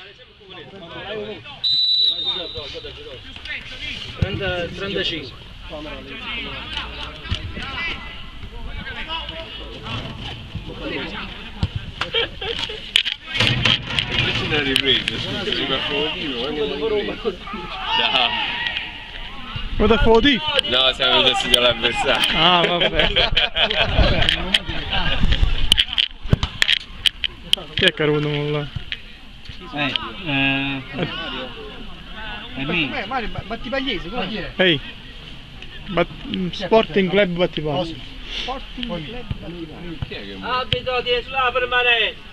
35. Invece ne ha ripreso, si fa favorito. Ciao. Vado a fotì? No, siamo venuti a studiare l'avversario. Ah, vabbè. Chi è che era venuto là? È me. Mario, Battipagliese, chi è? Ehi, Sporting Club Battipaglia. Sporting Club Battipaglia. Chi è che Abito di sulla permanenza.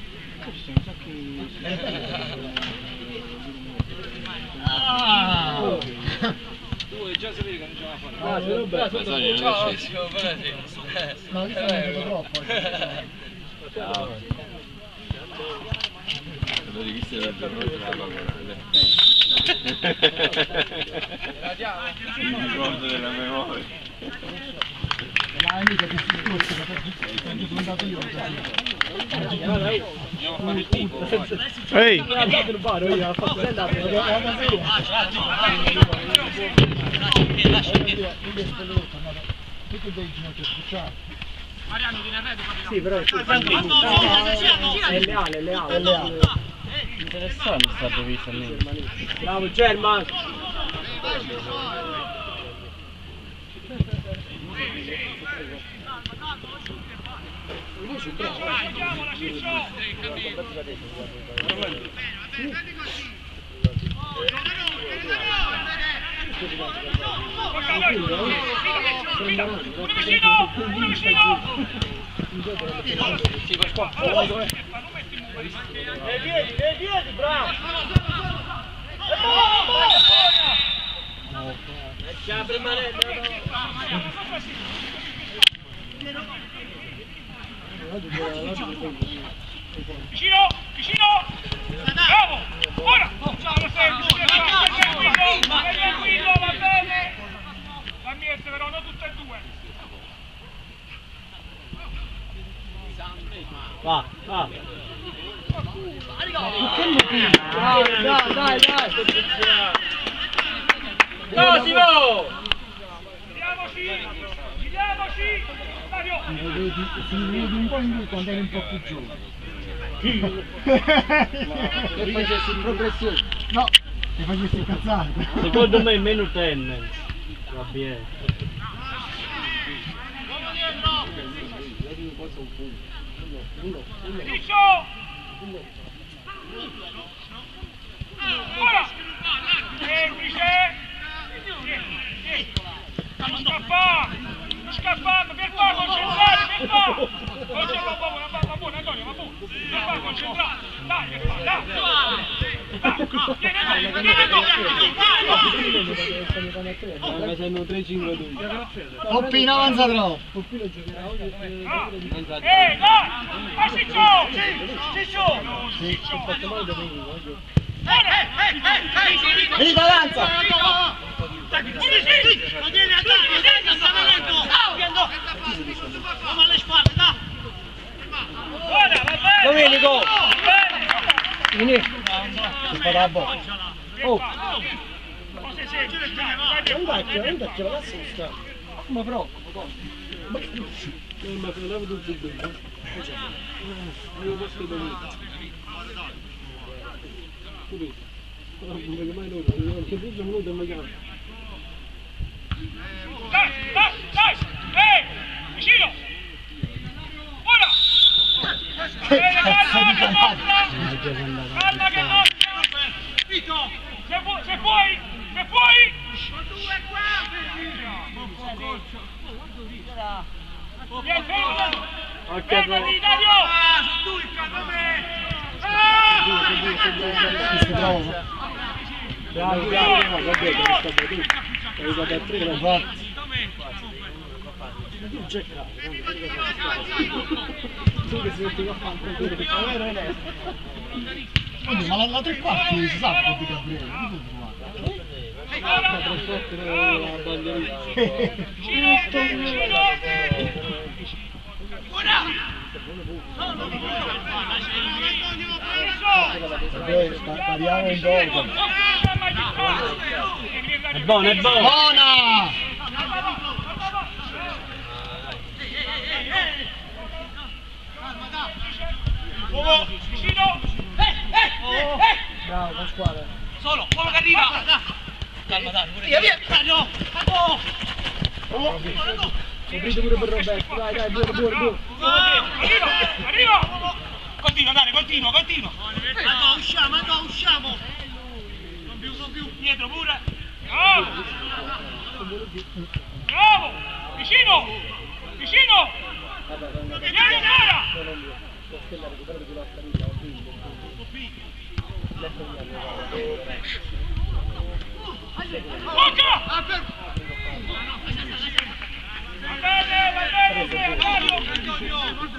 Tu già sapevi che non ce la fare. No, io sono troppo. Ciao. Allora, chi sei per noi la lavorare? Il ricordo della memoria. La amica che si scorsa, quando sono andato io. Ehi! Mariano viene arredo. Sì, però è leale, è leale. Interessante sta devisa lì. Bravo German! Uno vicino! Sì, Pasquale. Nei piedi, bravo! Ci apre Vicino! Vicino! Bravo! Ora! Ciao, tranquillo, va bene! Fammi essere però, non tutte e due! Va, va! Dai! No, Simo! Vediamoci! Mario! Si vede un po' in lui quando eri un po' più giovane. Che facessi in progressione? No, che facessi incazzare. Secondo me è meno tennis. Va bene. Riccio! Ora! Semplice! Non scappando, per qua, concentrati, per qua! Non c'è la paura, va buona, Antonio, va buona! Per qua, concentrati! Dai, per qua, dai! Ma sono 3-5-2. Poppino avanza troppo. Dai! Vai, Ciccio! Vieni avanza! Domenico! Vieni! Si fa la bocca! Oh! Andacci, la sinistra! Ma però! Ma se ne avevo tutto bene. Io posso dormire. Non vedo mai loro, non c'è più venuto in magari. Dai! Ehi! Vicino! Ora! Bene, calma che nostra! Calma che nostra! Vito! Se puoi! Due qua! Fermati, Dario! Sono due qua, come? Bravo, vabbè, che sta bene. È arrivato a 3, l'ho fatto. Tu che si metti a fare un po' di ma la 3 quarti si sa che di Gabriele, la bandierina. Ora! Spariamo un poco. È buono, è buono. Buona! Vicino! Bravo Pasquale. Solo, uomo che arriva! Calma, dai, via, via! No! Aprite pure per Roberto, dai, buono. Arriva! Continua, Dani, continua! Usciamo! Non più! Dietro pure! Bravo! Vicino! Vieni, Dara! Bocca! Va bene, Mario!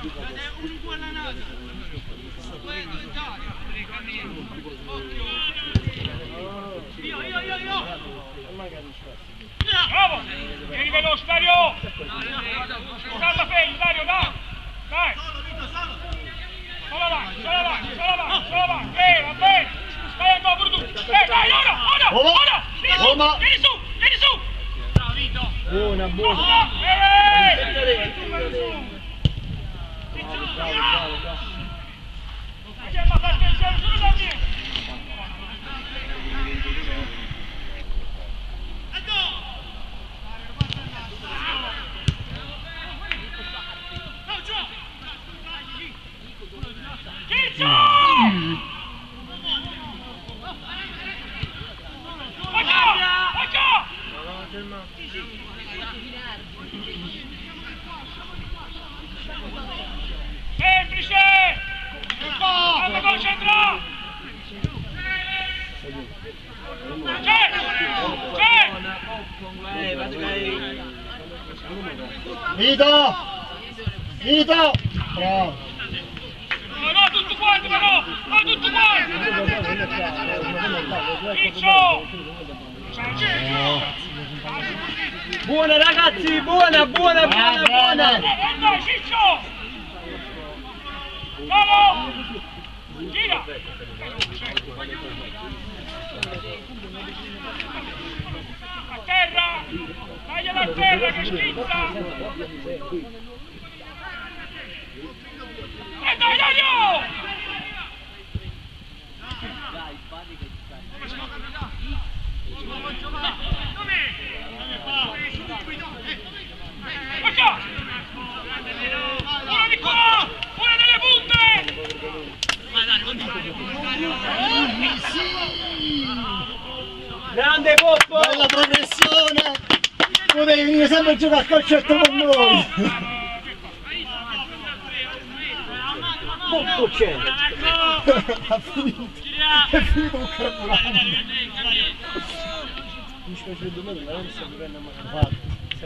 Bravo! Vieni veloce, Dario! Calma fermo, Dario, dai! Solo avanti! Va bene! Stai ancora pure tu! Dai, ora! Vieni su! Bravo, Vito! Buona. Andiamo a fare attenzione solo da me! Semplice! Calma, concentra! C'è! Vito! Bravo! No, tutto quanto però! Ciccio! Buona ragazzi, buona. Dai, Ciccio! Bravo! Gira! A terra! Tagliala a terra che schizza! E dai, Dario! Faccia! Una di qua! Una delle punte! Grande Poppo! Bella progressione! Potevi venire sempre a giocare a calcetto con noi! Poppo c'è! Ha finito! È finito un carburante! Mi spiace il domenica, non sto vivendo a mano.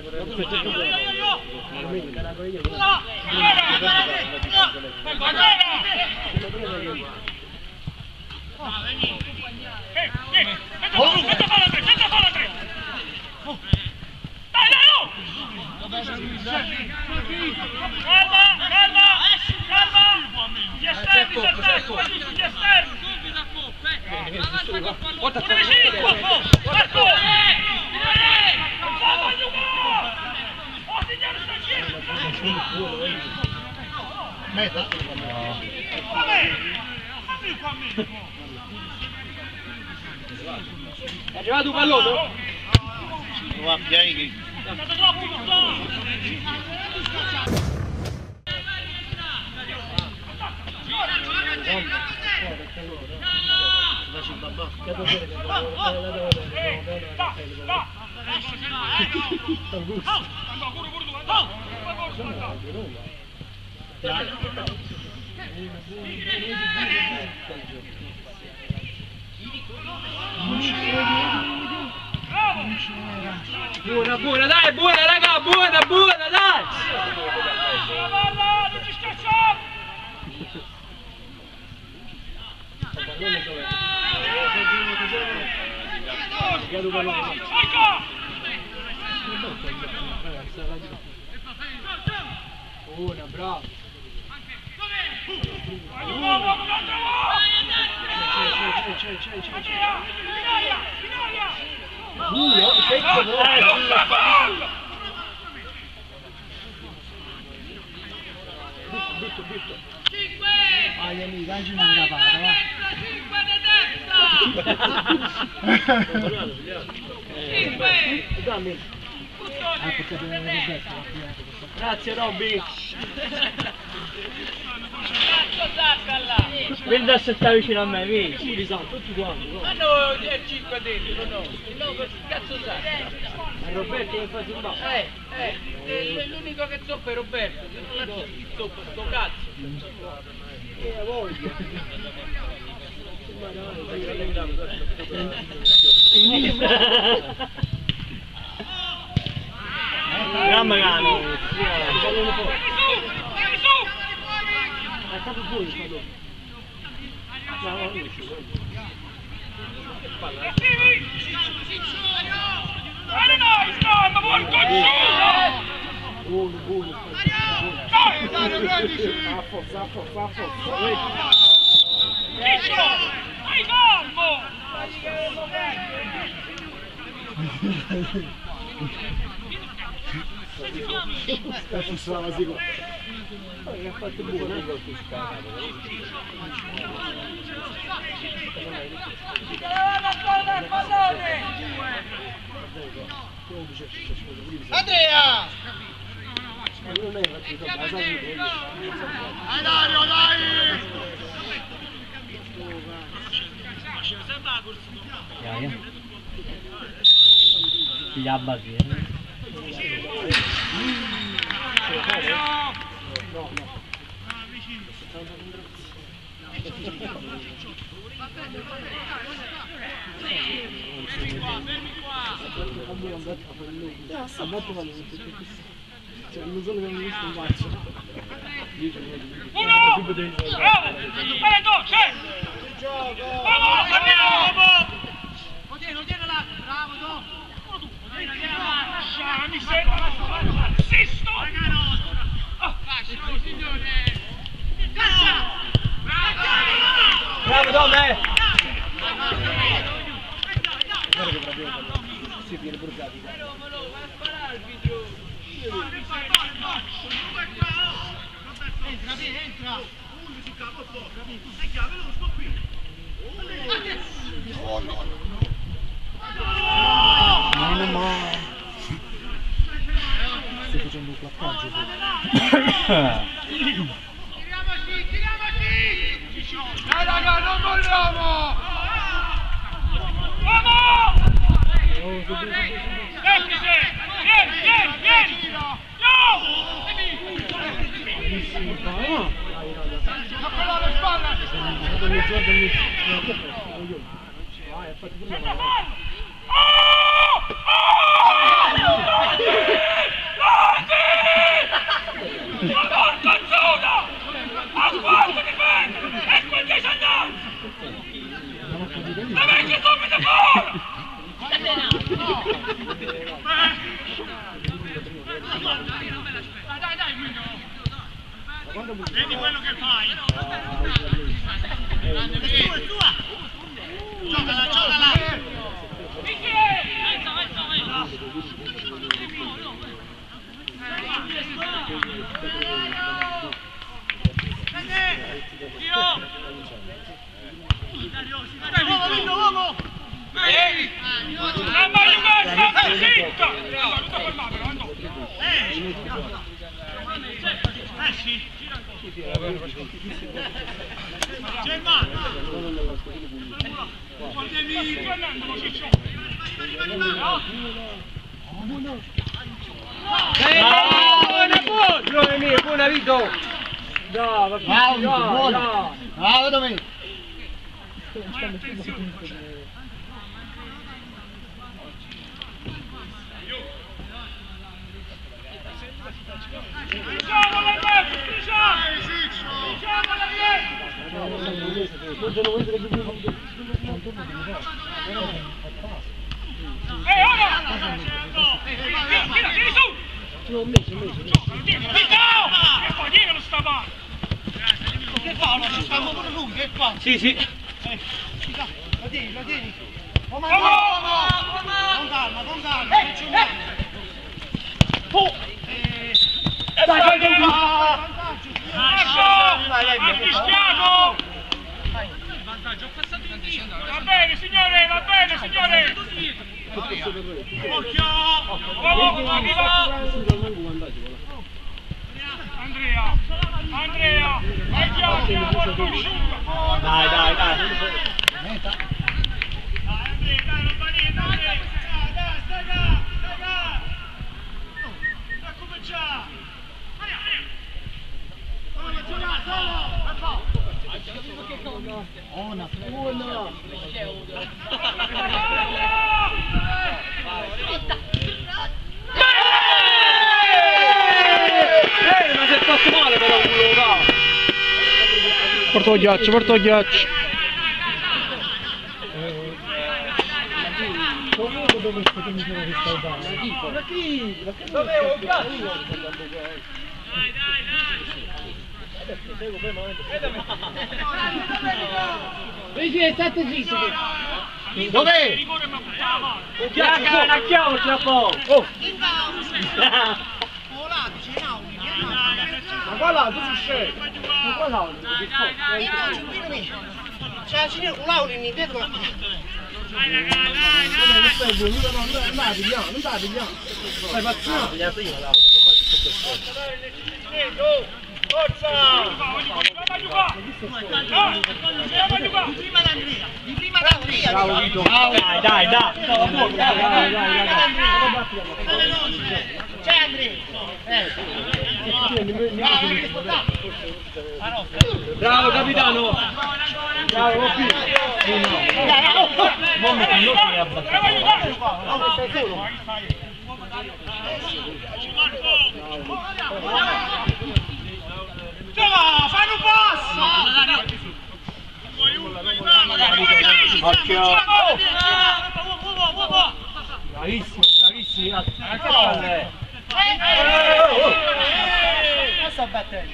Meta? È arrivato un pallone? Va, piani Buona, dai, buona raga, buona, dai! Non ci schiacciamo! Buona, bravo! Vai amico, oggi non la vado, va. 5 dammi. Grazie Robby. Vieni a settare vicino a me, vieni. Sì, risale, tutti quanti. Ma no, c'è 5 dentro, no. No, che cazzo sai? Roberto che fa sul L'unico che zoppa è Roberto, che non l'ha zoppa, sto cazzo. a voi. Mamma mia. Andrea! Dai Dario, dai! Figlia base. Non solo che non mi visto un bacio. Uno! Bravo! Veneto, c'è! Vamos, andiamo! Tieni là! Bravo, do! Mi sembra! Assisto! Signore! Caccia! Bravo Dome! Si viene bruciato. Entra! Non ma... Stai facendo un placcaggio. Dai raga, non vogliamo! Vamos! Vieni! No! Non con le spalle! Vedi quello che fai! È tua! Giocala! Uomo! La maglietta! Zitta! Tutta fermata, no? Sì! Gemma! Potevi prendere Ciccio! Buona Vito! Bravo, Buono! Bravo Domenico! Tieni su! Non messo. Tieni, e poi tieni lo sta male! Che Paolo, ci stiamo pure lui, che qua? Sì, sì. Lo tieni, lo tieni. Con calma, con calma. Dai, Ha fischiato! Va bene signore, va bene signore! Occhio! Andrea! Andrea! Vai Giorgio! Dai. Dai Andrea, dai, non fa niente Andrea! Dai, stai là! Dai come già! Una. Ma si è fatto male però un culo. Porta il ghiaccio. Comunque doveste che mi sono riscaldato. Ma chi? Dovevo il ghiaccio. Vedi, state zitto. Dov'è? Chiacca, una chioccia po'. Ma qua là, tu si scegli. Ma qua là, C'è la signora con Lauri dietro. non dai, pigliamo. Stai pazzando. Forza! Dai. C'è Andrea! Bravo capitano. Bravo qui. Fanno un passo! Occhio. Bravissimi. Sta battendo.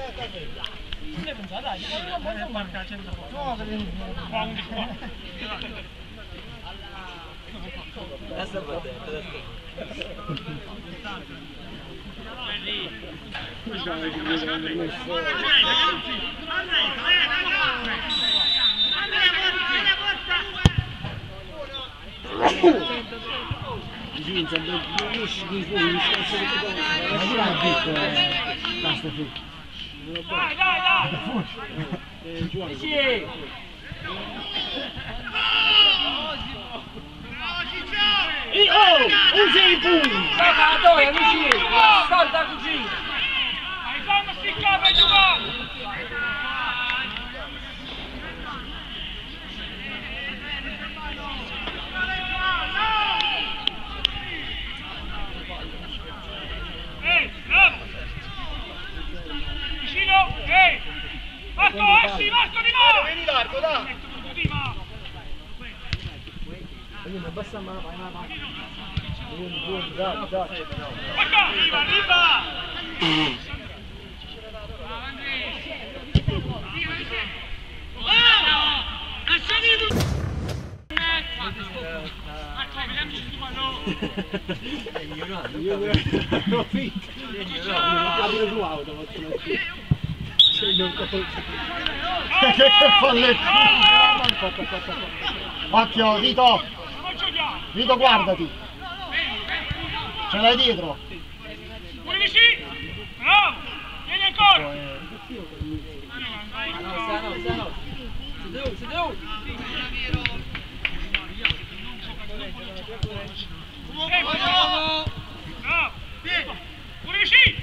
Usi i pugni! Giocatore, amici! Salta così! Hai fatto sticcare e giocare! Bravo! Vicino! Marco, esci! Marco di mano! Vieni largo, dai! Di mano! Abbassa la mano. Arriva! Che folletto! Occhio, Vito! Vito, guardati! Ce l'hai dietro! Pulisci! Bravo! Vieni ancora! Bravo! Pulisci!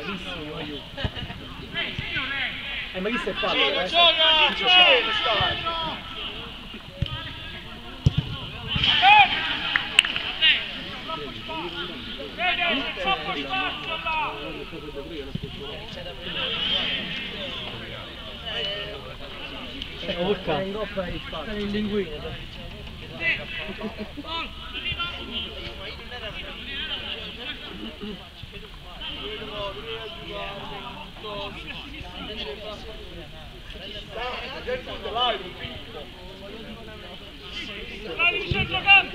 Bravissimo, aiuto. Ma chi si è fatto? Troppo spazio là! Urca! In coppa hai fatto il linguino. Vai di centrocampo!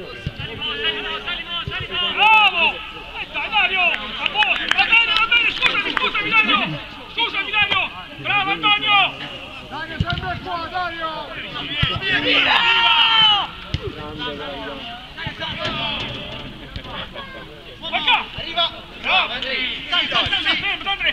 Bravo! Dai Dario! Va bene, scusami Dario! Scusami Dario! Bravo Antonio! Dario, sempre qua, Dario! Viva! Qua! Arriva! Bravo! Fermo Andrea!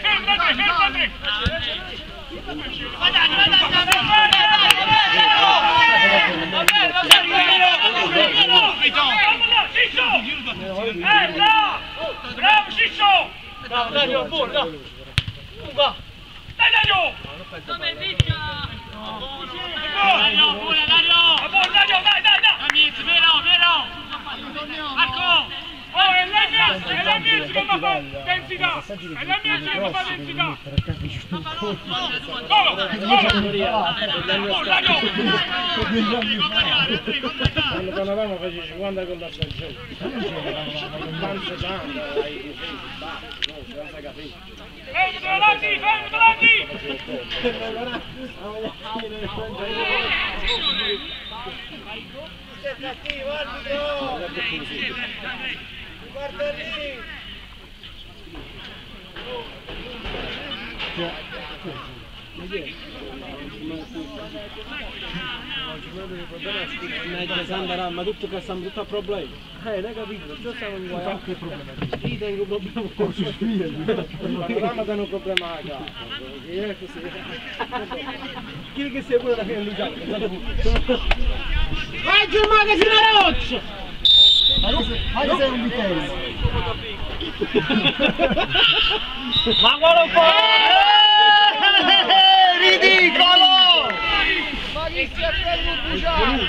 Bravo Ciccio! Bravo Dario, buono, dai! Dai Dario! Come picca! Dario, buona Dario, dai! Vero! Marco! Oh, è la mia seconda densità! È la mia seconda densità! Quando parlavamo facevi 50 con la stagione. Tanto tanto, hai difeso, basta, no, senza capire. Fermo Guarda lì! Ma tutto che stanno tutto a problemi. L'hai capito? Già stiamo in guai. Che problema? Io tengo un problema. Il panorama danno un problema a casa. Chi che sei pure da fine Luciano? Vai Giummano fino a roccia! Ma sei un vitello! Ma quello Ridicolo! Ma chi si è fermo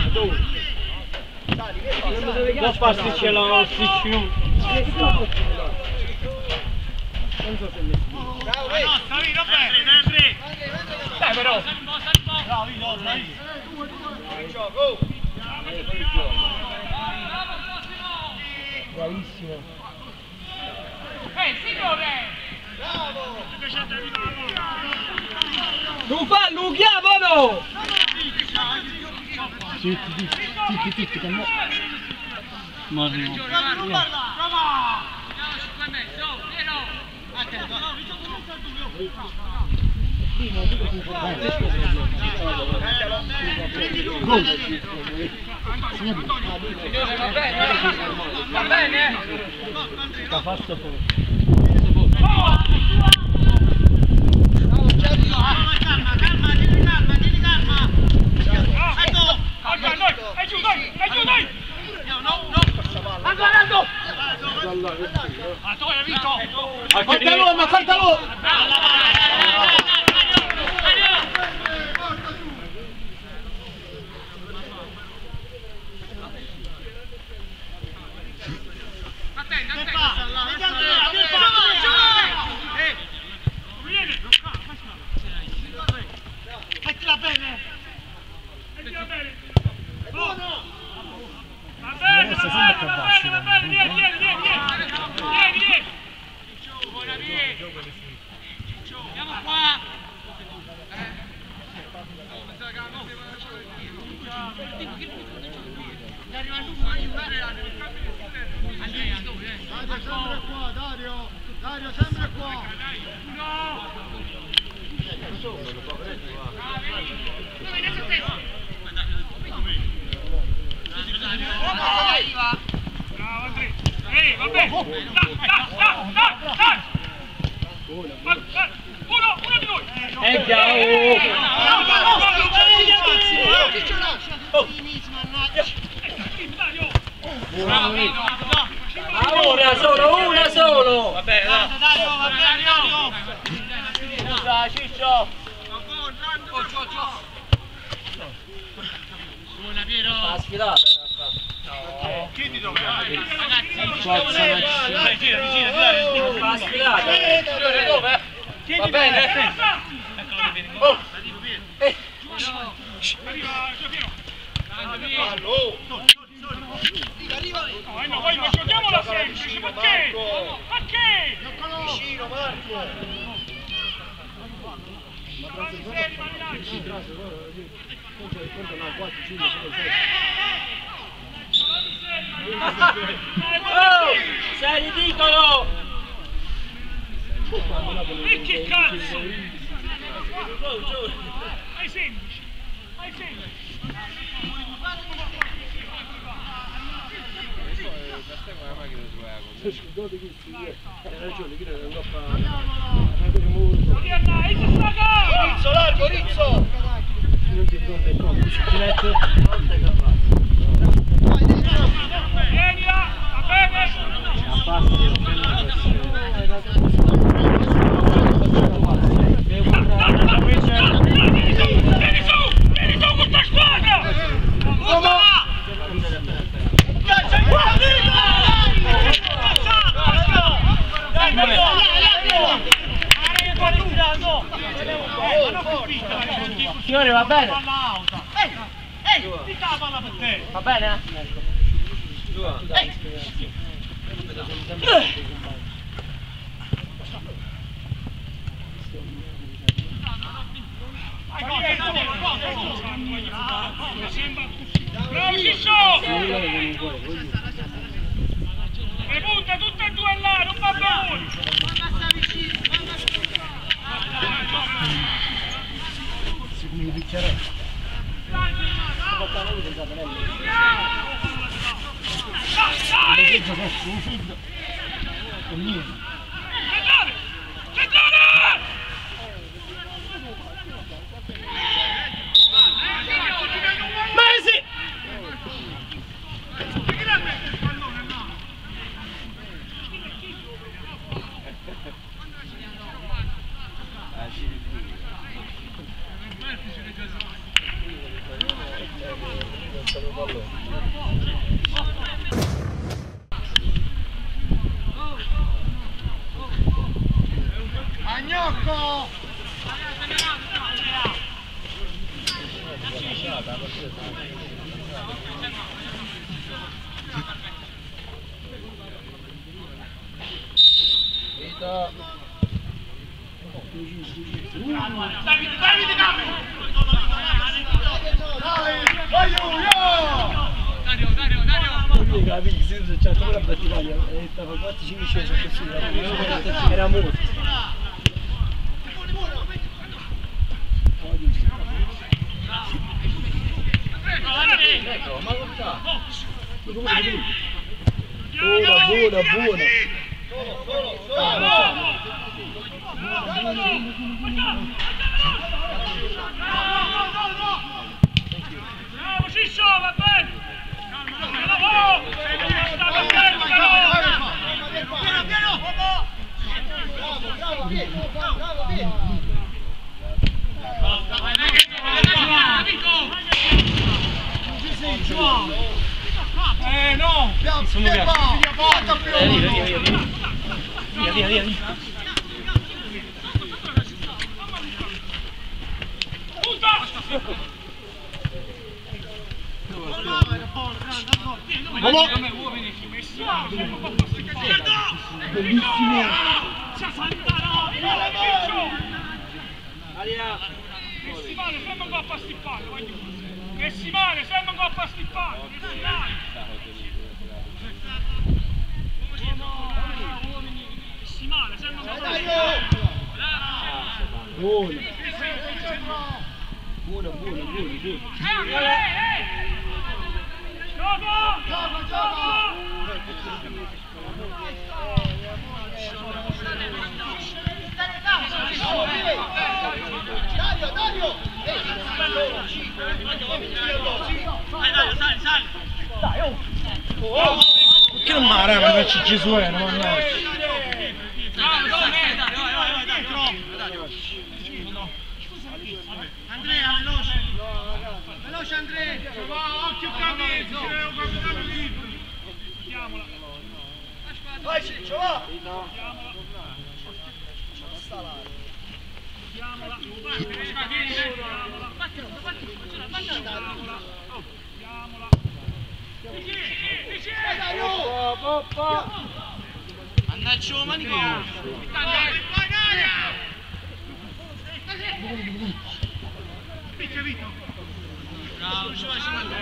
non pasticcia la pasticcio. Dai però! Bravissimo. Signore! Non fallo, chiamalo! Zitti, che no. Ma no. Va bene? Sta fatto fuori. Dai! Ancora Aldo! Antonio, vinto! Faltalo! Mettila bene! Buono! Va bene, vieni! Buona via! Andiamo qua! Arriva il numero, aiutare Dario, sempre qua, Dario, sempre qua! Bravo Andrea! Ehi, vabbè! Dai! Uno di noi! Allora, una solo! Vabbè, Ciccio! Ha sfilato in realtà. Chiedi dove? Ragazzi, gira. Ha sfilato. Dove? Va bene? No, vai, ma giochiamola semplice, perché? Perché? Vicino Marco! Oh! Sei ridicolo! E che cazzo? Hai semplice, hai semplice. Rizzo, largo, Rizzo! Vieni là, va bene? Vieni su con sta squadra! Signore, va bene? Ti la palla per te! Va bene? Bravo Ciccio! Le punte tutte e due là, non va bene! Centrale! Mesi! Agnocco! Davide, dammi! Era molto. Buona. Bravo Ciccio, va bene! Bravo! Sta fermo, però! No! Via. Bellissimo! Messimale, sembra un po' a stippare, Messimale, sembra un po' a stippare, Messimale, sembra un po' a stippare. Buona. Dario! Sali! Dai, oh! Che non mi arrabbiano, Gesù, non mi Bravo, occhio Camillo, ci deve un capitano lì. Mettiamola. Vai, Ciccio, va! Mettiamola. Mannaggia manico! Picchia Vito! Bravo, ci vai, ci vai!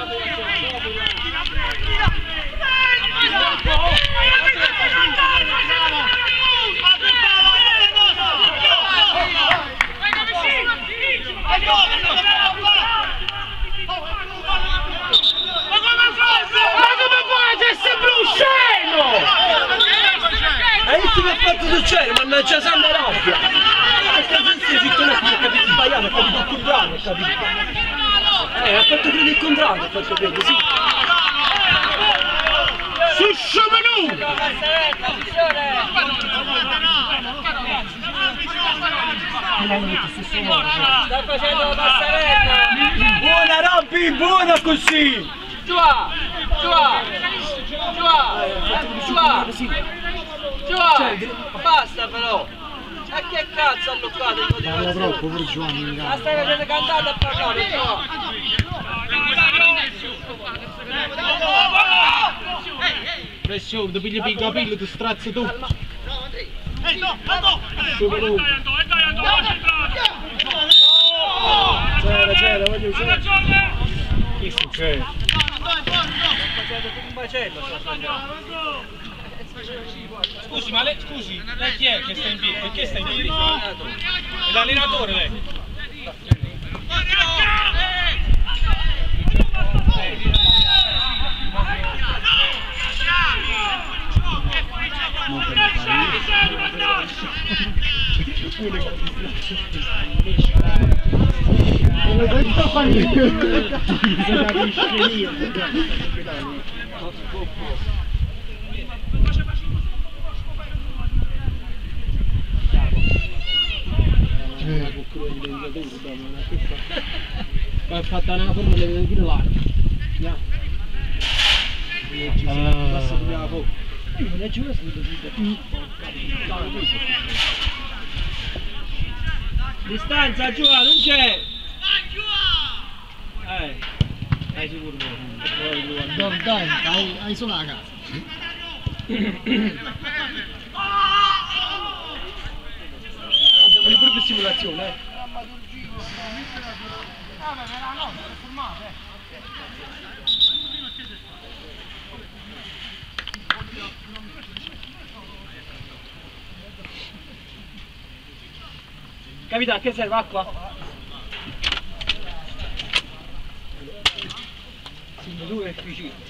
Hai visto che ha fatto succedere? Mannaggia santa rabbia! Questa zitto non ha capito sbagliato, ha capito il contrario, ha capito? Ha fatto credere il contrario, ha fatto credere, sì! Suscio menù! Sta facendo la passarella! Buona Robby, buona così! Giù! Basta però! E che cazzo ha bloccato il motivo? Parla troppo per Giovanni. La stai facendo cantare a parlare, no? Pressione, ti pigli il capello, ti strazzi tu! C'era, voglio usare! Che succede? Un bacello, Scusi, ma lei chi è che sta in piedi? Perché sta in piedi? È l'allenatore lei? Poi è fatta una forma di grillare. Andiamo. Basta dobbiamo poco. Non è giù distanza giù, non c'è! Dai sicuro. Dai, hai solo la casa. Abbiamo pure per simulazione, Capitano, che serve acqua? Due efficienti.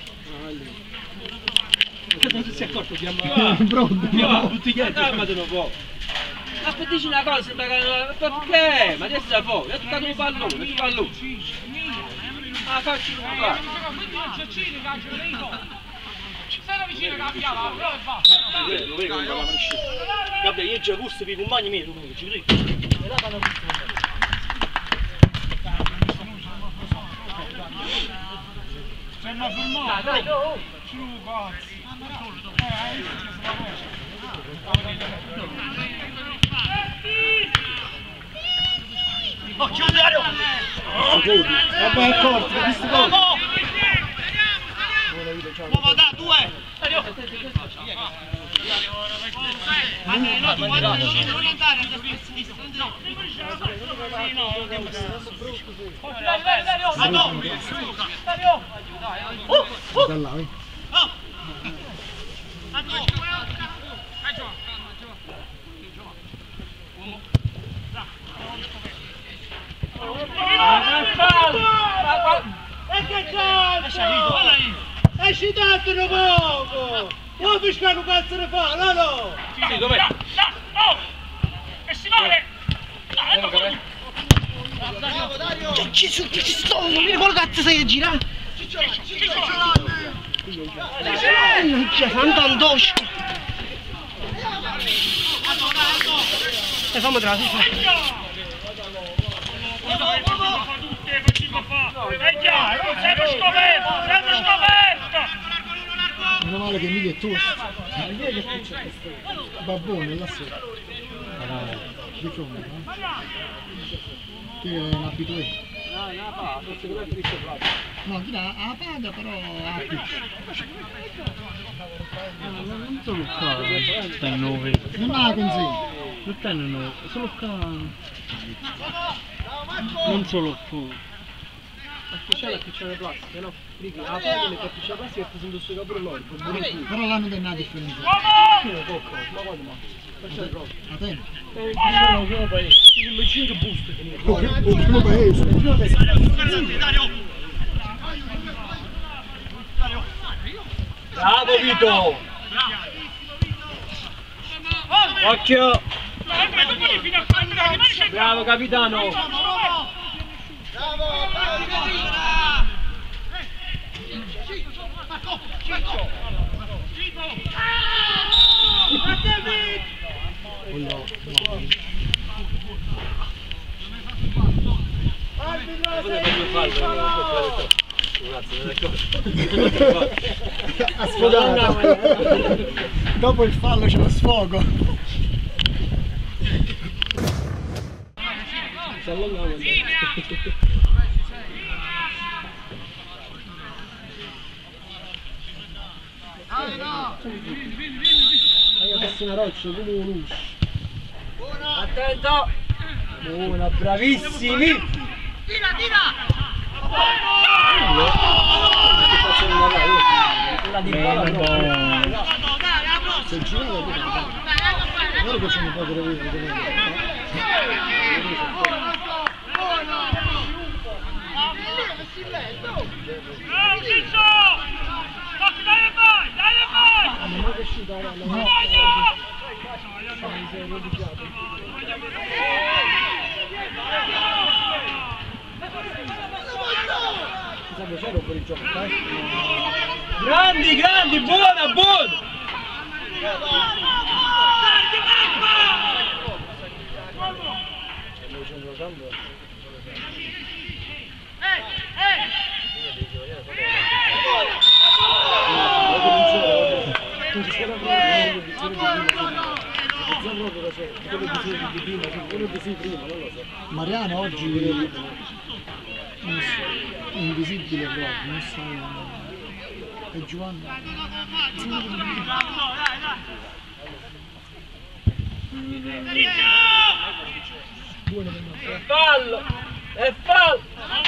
Non si è accorto, abbiamo tutti gli altri. Calmatelo un po'. Aspettici una cosa, perché? Ma adesso la fuori, è toccato un pallone, Ah, facci un po'. Sei vicino che abbiamo, però è basta. Lo vedo con la maniscetta. Gabriele, io già gusto per i compagni miei, ci credo. C'è una fermata. Dai, Giù, cazzo. Oh, chiudiamo! Vabbè, è corto, visto corto. Uomo da, due! No, tu vuoi non andare, E che cazzo? Esci datelo poco! Vuoi pescare un cazzo ne fa? No! Sì, dov'è? Oh! E Simone! Bravo Dario! Che sto, non mi ricordo cazzo sei a girare! Minchia, fantandoscio! Fammi tra la Fa tutte, facciamo fa! Siamo scoperto! Meno male che Emilio è tosto. Emilio che c'è questo babbone là sopra. Di fronte, no? Che è un abitué. No, chi la paga però ha più. Non solo qua, sta in 9. Non ha consegna. Non sta in 9, solo qua. Non solo qua. C'è la cucciara plastica, no? Ricky, la parte le cucciara plastica e facendo questo capro loro, Però l'hanno dennato differenza. ma quando ma? Facciamo il rosso. A te? Primo paese. Siamo 5 buste. Il primo paese. Bravo Vito! Occhio! Bravo capitano! Ha sfogato. Dopo il fallo c'è lo sfogo. Una roccia come un uscio. Attento! Buona, bravissimi! Tira, tira! Quella di palla Se gira la vita. Loro facciano un po' di Grandi, grandi, buona, buona! Mariano oggi invisibile proprio, non sta. E Giovanni. È fallo! È fallo!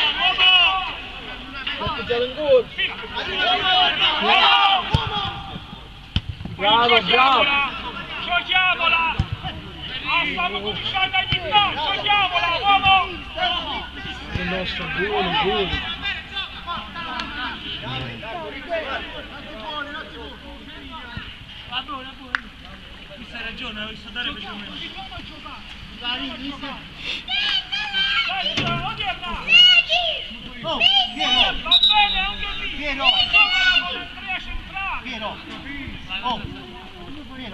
Bravo, bravo! Giochiamola! Stiamo cominciando a iniziare! Giochiamola, uomo! Il nostro buono, buono! Questa hai ragione, ho visto dare per me. Va bene, anche lì! Piero! Piero! Oh! Piero!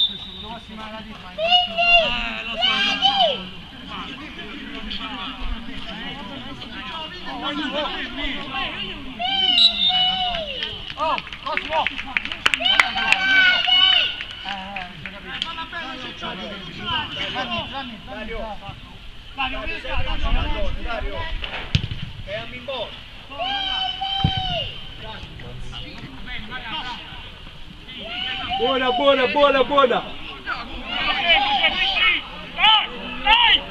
Lo so! Oh! Cosmo! Dario! Fermi in bolla! Buona, buona, buona, buona! Dai!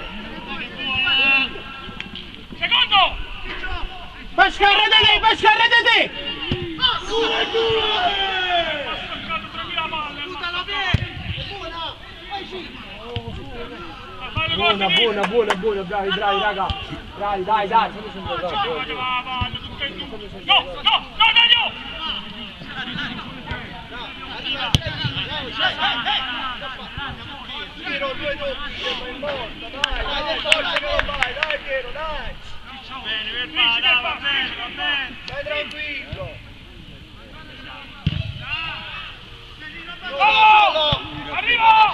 Secondo! Pescara da te, pescara da te! Buona, buona, buona, buona, bravi, bravi, raga! Bravi, dai, dai! No, Dario! Piero, due doppi, siamo in porta, dai Piero, dai! Bene, va bene! Stai tranquillo! Oh! Arriva!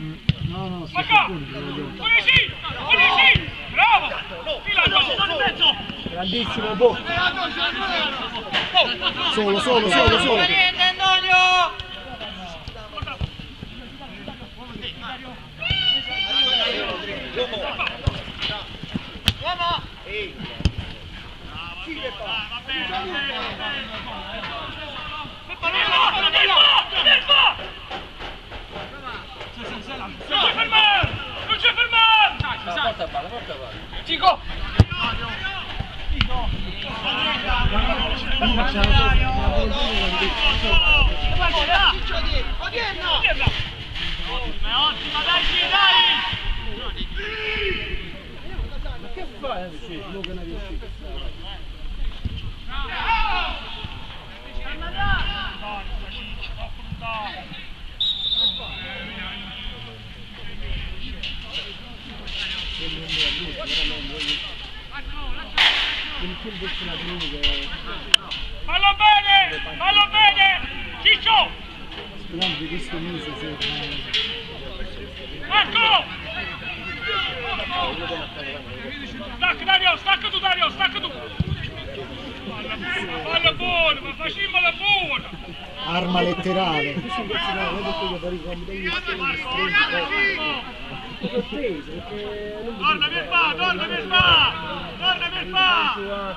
No, Pulisci! Bravo! Fila in mezzo! bravissimo, boh. Solo. Non c'è fermare! Porta palla. Cico! Ottima, dai! Che fai? Luca non riuscito. Fallo bene! Ciccio! Sperando di questo mese se Marco! Stacca tu Dario! Falla buona, ma facciamola buona! arma letterale. Torna per fa!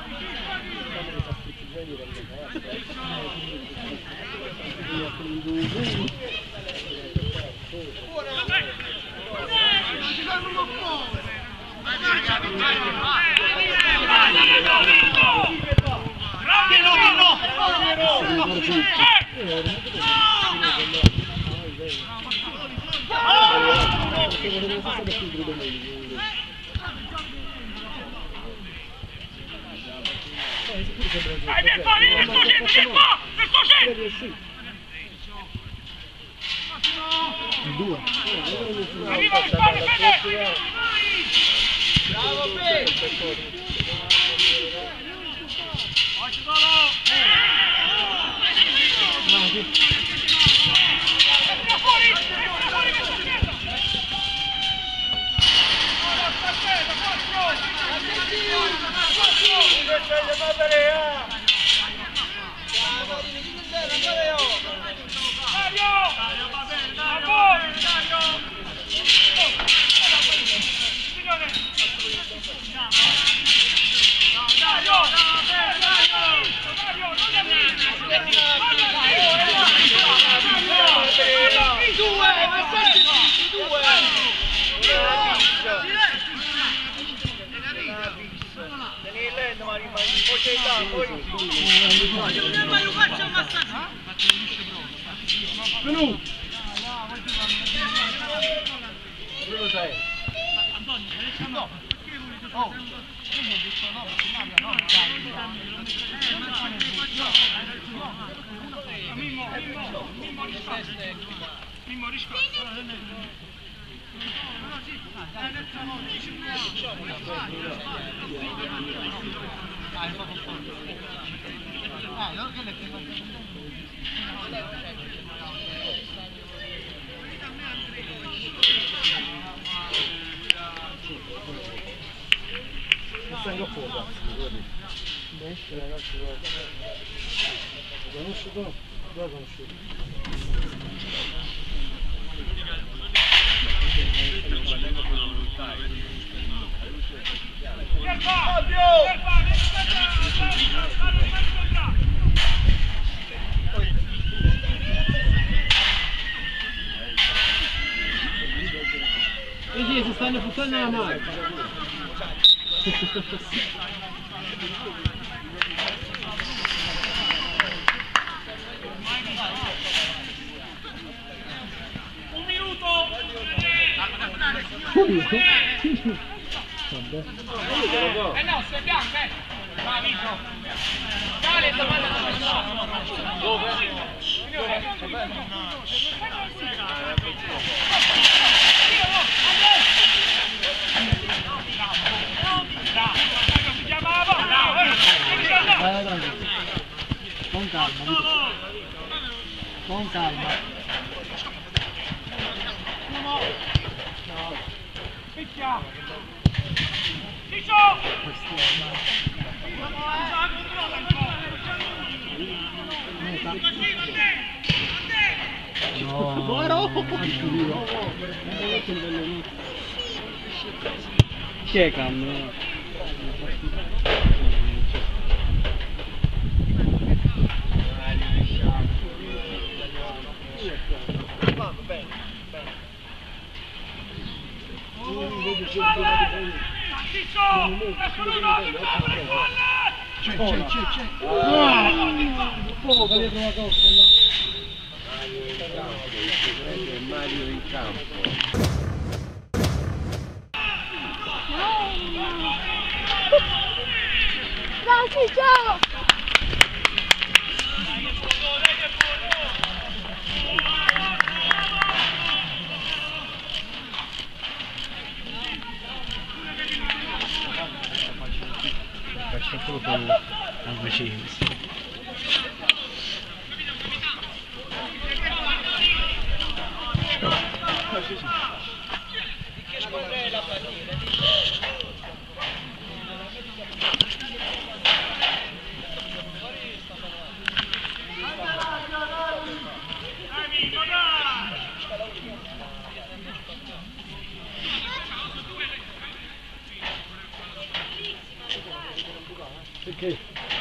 Due. Arriva le spalle, Fede! Bravo, Fede! Vedi, si stanno buttando la mano. Un minuto! No, sei bianco, Va, Vico! Dale, Con calma, con calma. Picchia! Ciccio! Chi è cambio? Mario in campo. Ciao Ciccio! Faccio solo con la vicina. Perché?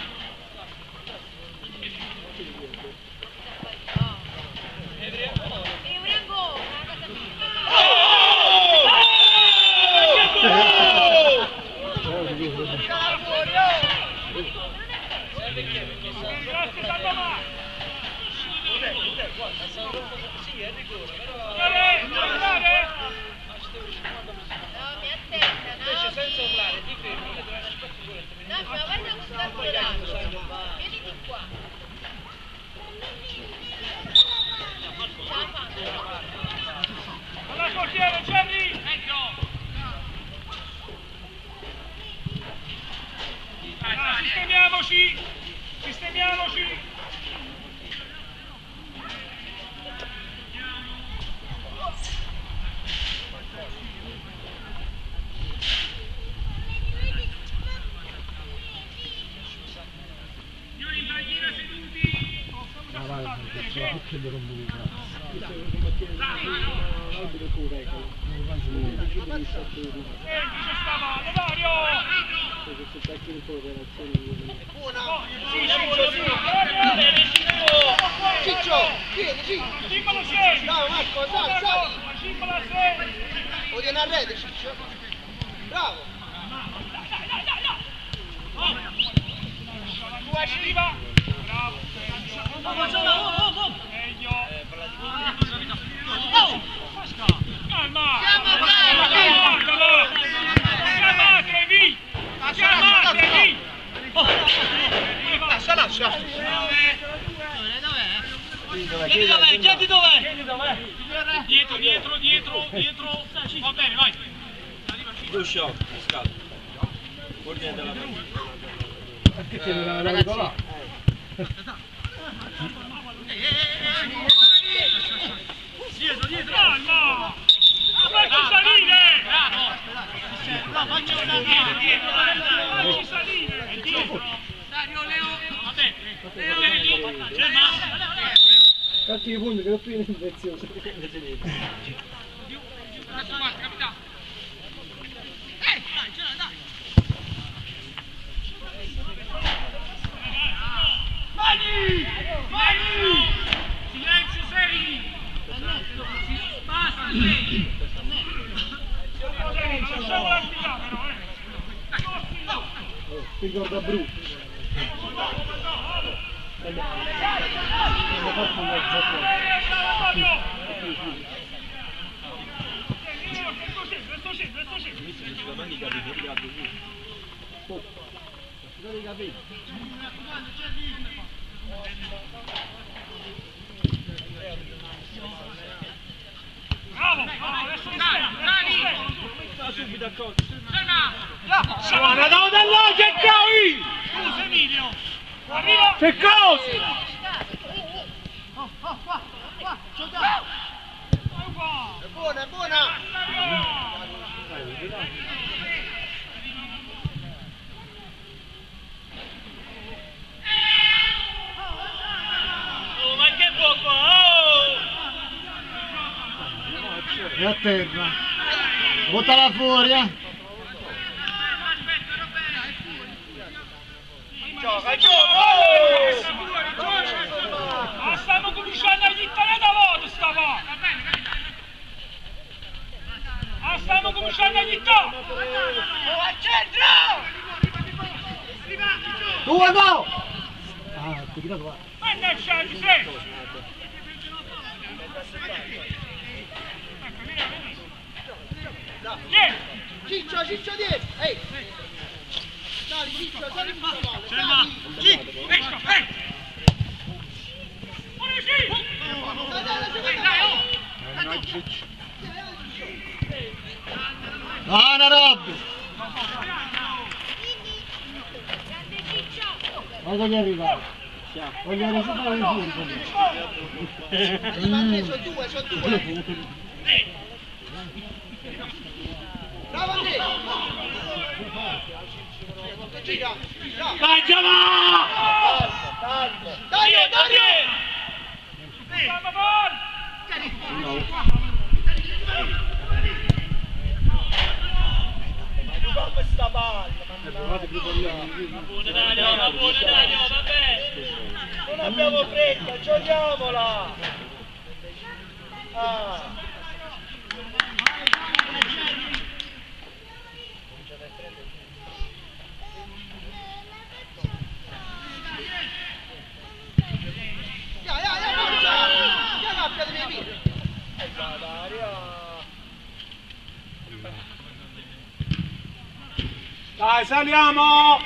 Sistemiamoci! Sistemiamoci! Signori in bandiera seduti! Perché devo comunicare? Ci stavamo, Dario! Ciccio, vieni, Simbolo 6! Bravo Marco, dai, sali! Simbolo 6! Vogliono a rete, Ciccio. Bravo! Tu arriva! Bravo! Meglio! Calma! Chiamatevi! Chiamatevi! Lascia, lascia! Chiedi dov'è? Dietro, dietro, dietro, dietro. Va bene, vai. Ruscio, scaldo. Ordine della partita. Perché tiene la verità là? Dietro, dietro. Calma! Facci salire! Bravo! No, faccio una dietro. Facci salire! Dietro. Dario, Leo. Vabbè. Leo, Leo. C'è Tanti punti che non più in infezioso. capitano. Dai, ce la dai. Mani! Mani! Silenzio seri! Basta, seri! Lasciamo la sfida però, Ricorda brutto. Bravo, adesso dai! Sta subito accorto. Suona da là, che cai! Scusa Emilio! Arriva! Che cosa? È buona, è buona! è a terra. Buttala fuori, Gioca, ma stiamo cominciando a gittare da voto, stava! Ma stiamo cominciando a gittare! Oh, al centro! 2 go! Ah, ti tirato qua. Mannaggia, ci sei! Ciccio, Ciccio dietro! Ehi! Dai, Ciccio, sali in palla! Buona Robby! Guarda che arriva! Voglio risultare in giro! Sono due! Bravo Andrea! Gira! Vai Giova! Dario! Questa palla! Buona Dario, vabbè! Non abbiamo fretta, giochiamola! Dai, saliamo!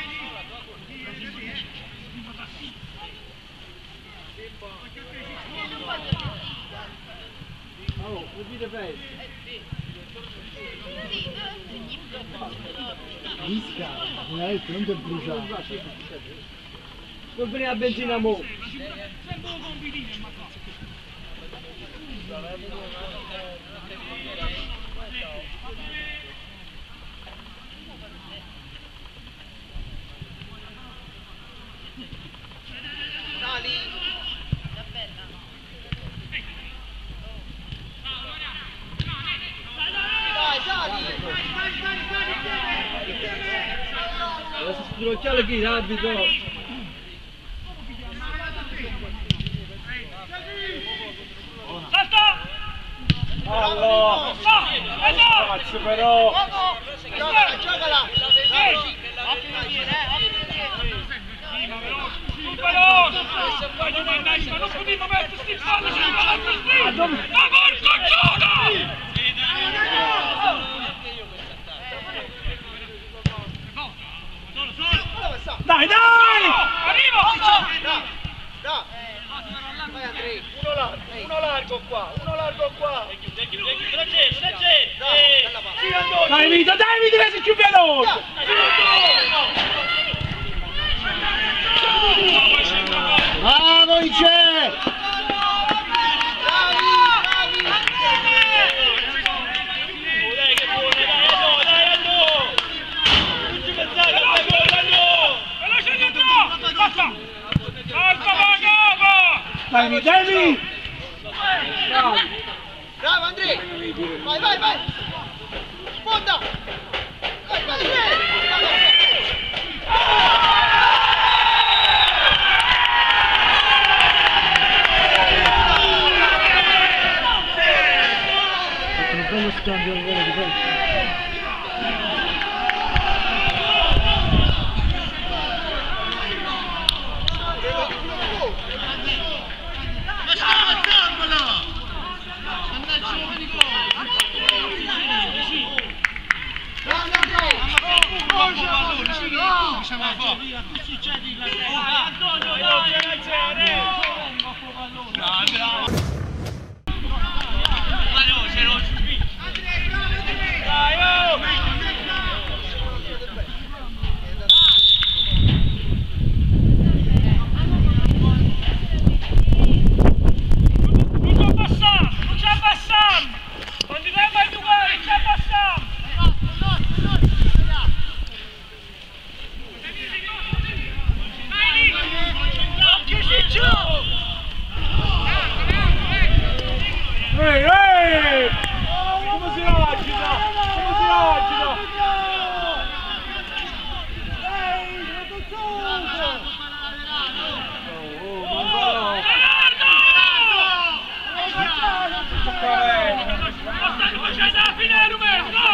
Oh, udite bene. Isca, mi hai detto non ti bruciato. Non prima benzina mo. Adesso stirocchiare che l'arbitro. Salta! Allora! Cazzo però! Giocala! Non potevo mettere sti falli sul palazzo sti! Ma porco Giona! Dai! Arriva! Vai Andrea! Uno largo qua! Dai Vito, che sei più veloce! Bravo Ice! Dai! Bravo Andrea! Vai! Sponda! Vai Andrea! Un bello scambio al volo di pesca.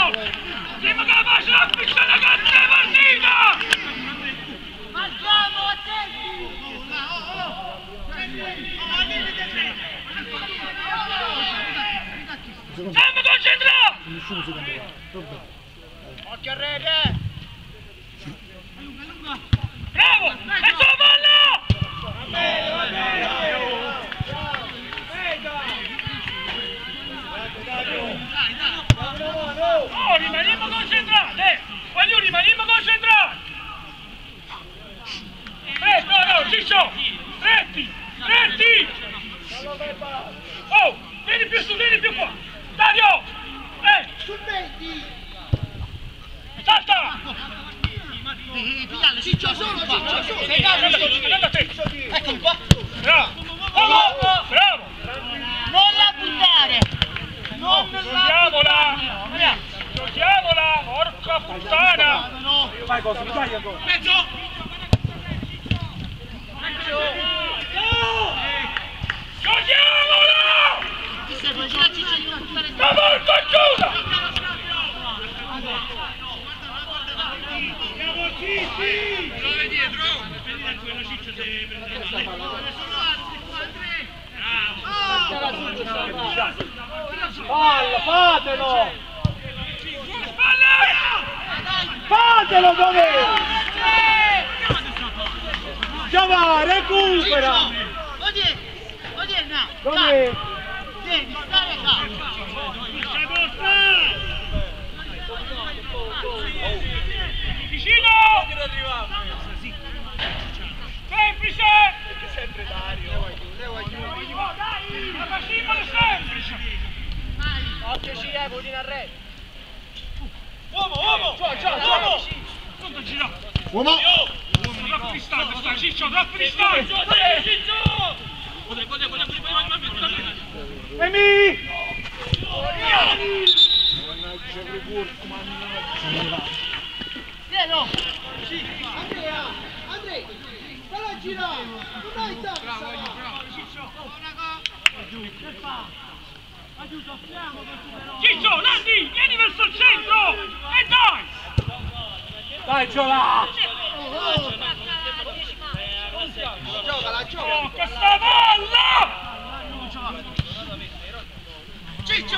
Siamo capaci di fissare la cazzo di partita! Marchiamo, attenti! Siamo concentrati! Nessuno secondo me. Vabbè. Occhio a rete! Bravo! E sulla palla! Oh, rimaniamo concentrati! Voglio rimaniamo concentrati! No, Ciccio! Stretti! Stretti! Oh! Vieni più su, vieni più qua! Dario! Sul 20! Salta! Pigliale, Ciccio, solo, Ciccio, solo! Sei calmo, andate a te! Eccolo qua! Bravo! Bravo! Non la buttare! Non la Giochiamola! Giochiamola! Porca puttana! Fai cosa, mi dai ancora. Mezzo! Giochiamola! La porta chiusa! Siamo zitti! Dove dietro? Palla, fatelo! Spalle! Fatelo dove? Giova, recupera! Odierna! Dove? Devi stare calmo! Vicino! Semplice! Perché sempre Dario? La facciamo semplice! Occhio ci è, Budino a re! Uomo! Uomo! Punto giro! Uomo! Troppo distante, sta Ciccio, troppo distante! Ciccio! Emi! Pieno! Andrea! Andrea! Stai a girare! Non hai tanto! Bravo, Ciccio, Nandi, vieni verso il centro! E dai! Dai, Giova! Oh, questa palla! Ciccio!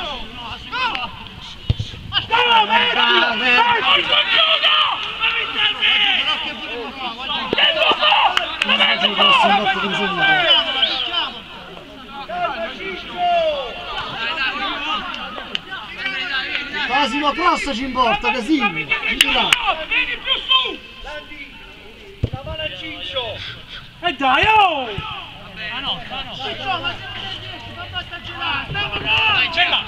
Quasi una cross ci importa, Casini! Vieni più su! La mano a Ciccio! E dai, oh! Ciccio, ma basta girare! Dai, gira!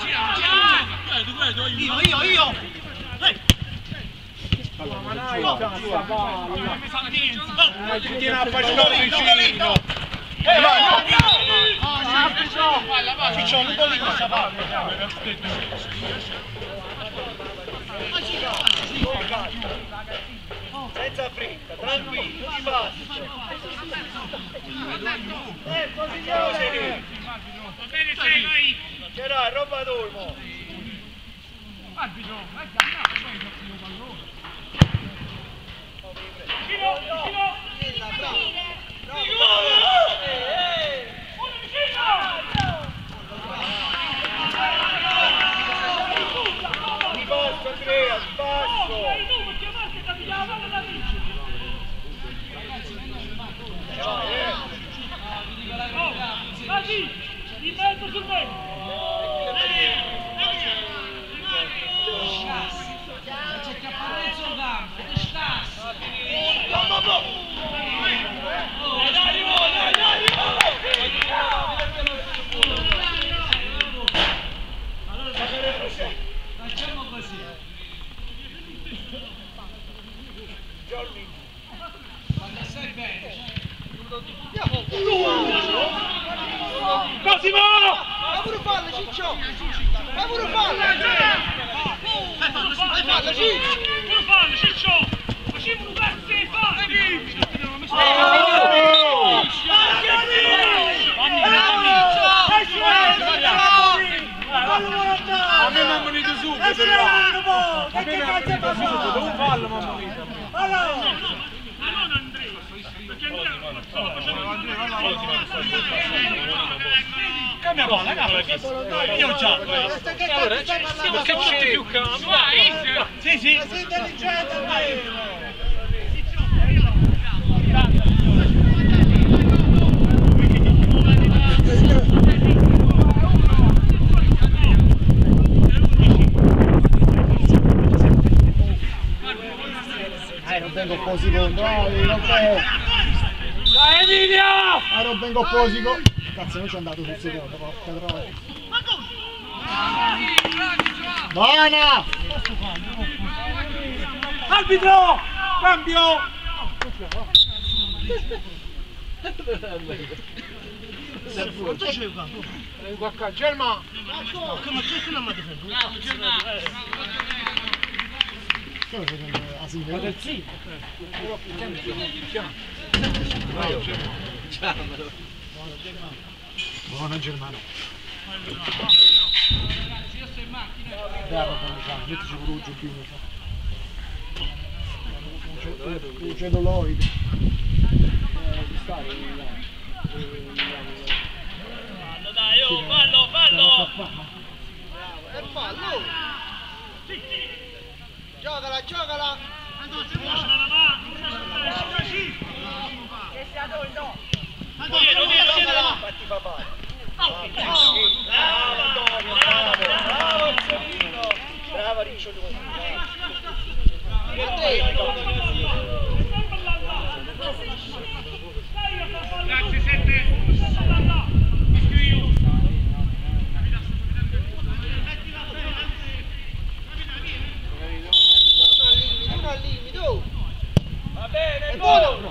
Io! Tieni a faccia vicino! Ciccio, non puoi questa palla! Senza fretta, tranquillo, ti passi! Posizione! Va bene, sei, vai! C'era roba d'olmo! Arbitro, vai, vicino! Ti passo Andrea, ti passo! Vai, in mezzo sul mezzo! C'è Caparezzo campo, che stassi! Facciamo così. Quando stai bene, Cosimo! Vai pure farlo, Ciccio! Vai pure farlo! Vai farlo, Ciccio! Pure fallo, Ciccio! Facciamo un pezzo di falli! A me mi ha munito subito, a me mi ha munito subito, dove fallo mi ha munito? Non Andrea, perché Andrea Cambia palla, io già. Allora, perché c'è più cambio? Sì, sì. Sei intelligente, non vengo posico, bravi, vabbè. Dai Emilio! Non vengo posico. Cazzo, non ci è andato sul secondo, porca troia. Buona! Arbitro! Cambio! Gelma! Come c'è una madre? Buona Germano. Mettici pure un giochino. Un celluloide. Dai, oh, fallo, fallo! È fallo! Giocala, giocala! Fatti papà! Bravo Riccio! Grazie, Sette! Uno al limite! Va bene, buono!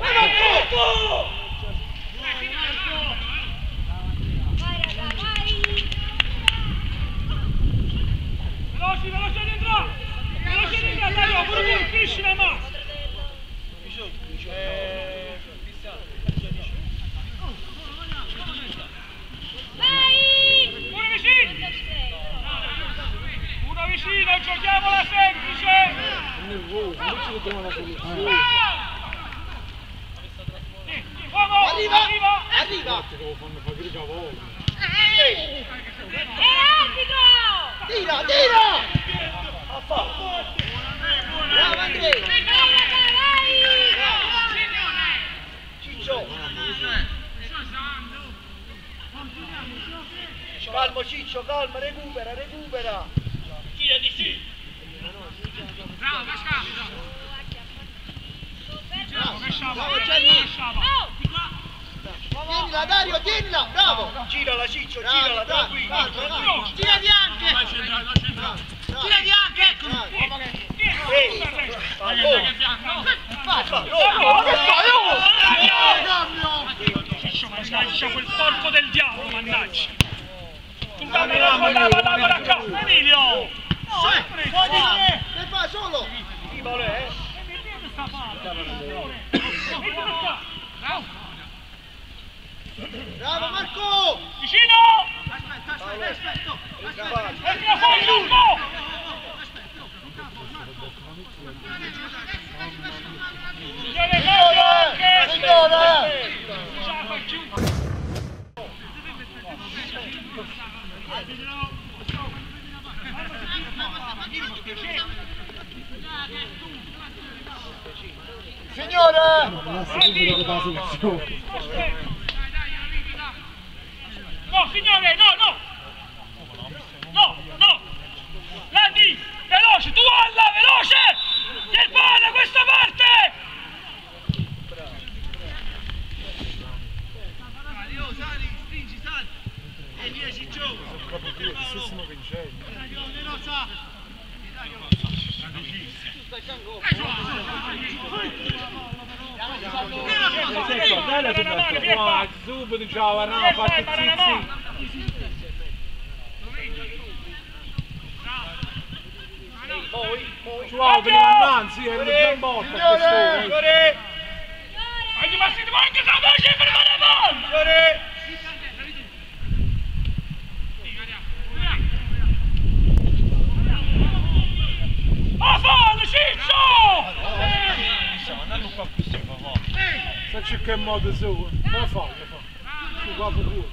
Veloci, veloci dentro! Veloci dentro, Dario, pure tu, finisci la mano! Uno vicino! Uno vicino, giochiamola semplice! Uomo, Arriva! arriva! Arriva! Tira, tira! Bravo Andrea! Ciccio! Calmo Ciccio, calma, recupera, recupera! Tira di sì! Bravo, Casca! Bravo Gianni! Tienila Dario, tienila! Bravo! Girala Ciccio, Bravo, girala, bravo, tranquillo, bravo, tranquillo. Tirati anche! Tirati anche, ecco! Ciccio, mannaggia quel porco del diavolo, mannaggia! Tu guarda qua, Emilio! Che fa solo? Bravo Marco! Vicino! Aspetta! Mettila fuori, Luco! Signore! Signore! No, signore, no! No! Landi, veloce, tu alla, veloce! Che va da questa parte! Sali, stringi, sali! E via Ciccio! Subito ciao, no, fatti zitti. Ciao, te ne annanzi, è un botta Signore! Oggi ma siete anche capaci per fare gol! Signore! cerca in modo suo. Ma fa. Su qua per due.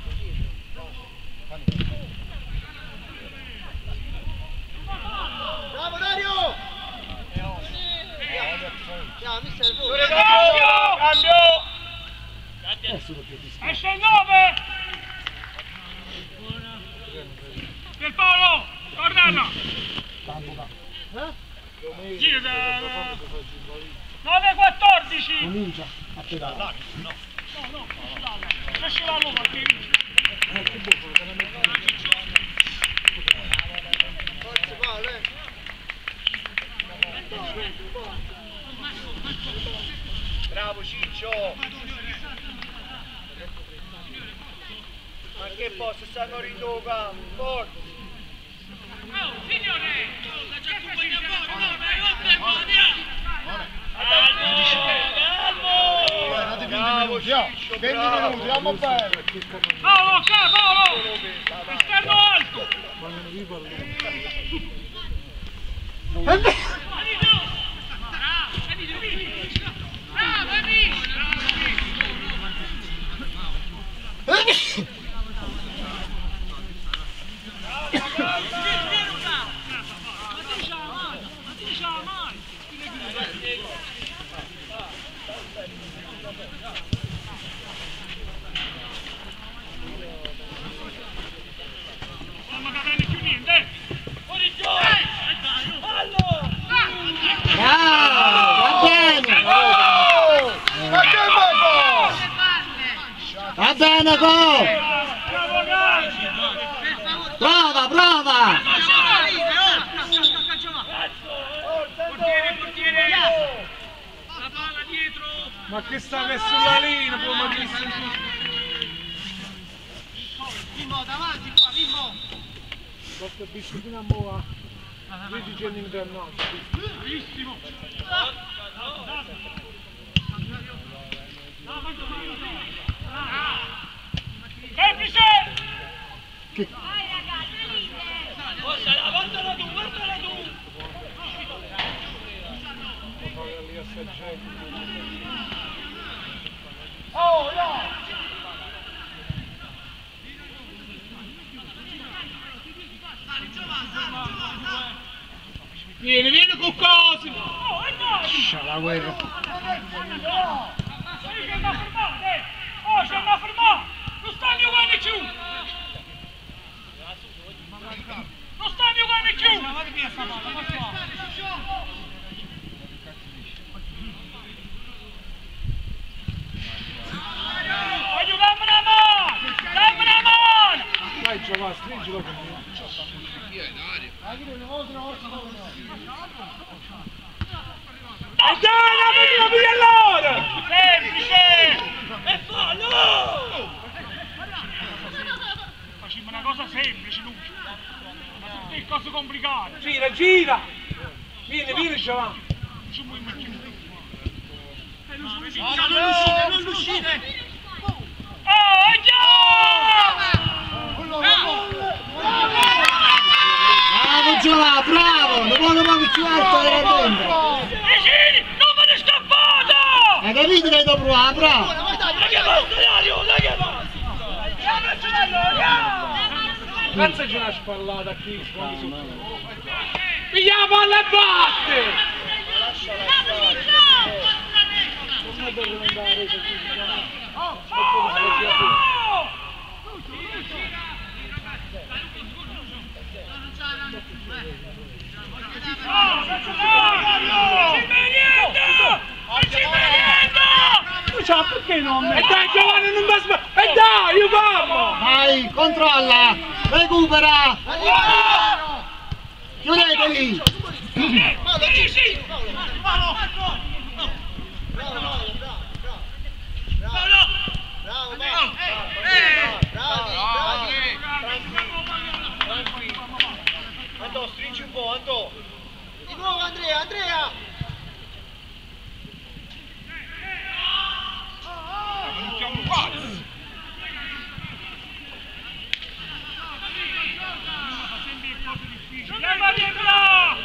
Bravo Dario! Mister, Cambio! Esce il 9! Pierpaolo! Tornano! Gira! 9-14! Comincia a pedalare. No. Lascia la Roma, forza Paolo, Bravo Ciccio! Ma che posto sta correndo campo? Forza! Oh, signore! Che facciamo? Bravo Ciccio! 20 minuti, andiamo bene. Paolo! Esterno alto! Va bene, go! Prova! Portiere! La palla dietro! Ma che sta che sulla linea, poi ma che Mimmo, davanti qua, Mimmo! Questa bicicletta moa. Vedi che non è no. Bravissimo! Semplice! Vai ragazzi, Guardala tu! Oh, no! Vieni con cose! La guerra. C'è una fermata! Non sta giocando più! Dammi una mano! Dai Giovanni, stringilo con me. Via allora! Semplice! E fallo! Facciamo una cosa semplice, Lucio. Ma tutte cose complicate. Gira! Vieni Giovanni! Non uscite! Bravo Giovanni, bravo! Non può più alto era dentro! Vicini! Non me ne scappato! Hai capito che hai da provare, bravo! Dai che basta, Dario! Dai che basta! Cazzo c'è una spallata qui! Piglia la palla e batte! Come devo andare perché non me? E dai Giovanni non mi aspetta! E dai, io vamo! Vai, controlla! Recupera! Chiudeteli! Andò, stringi un po', Andò! Di nuovo Andrea!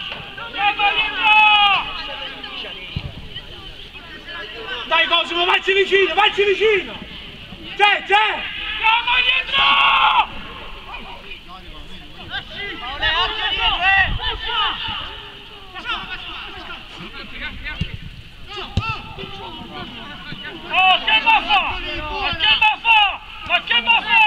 Dai Cosimo, vai vicino, vacci vicino! C'è! Andiamo dietro! Oh, che baffa! Ma che baffa!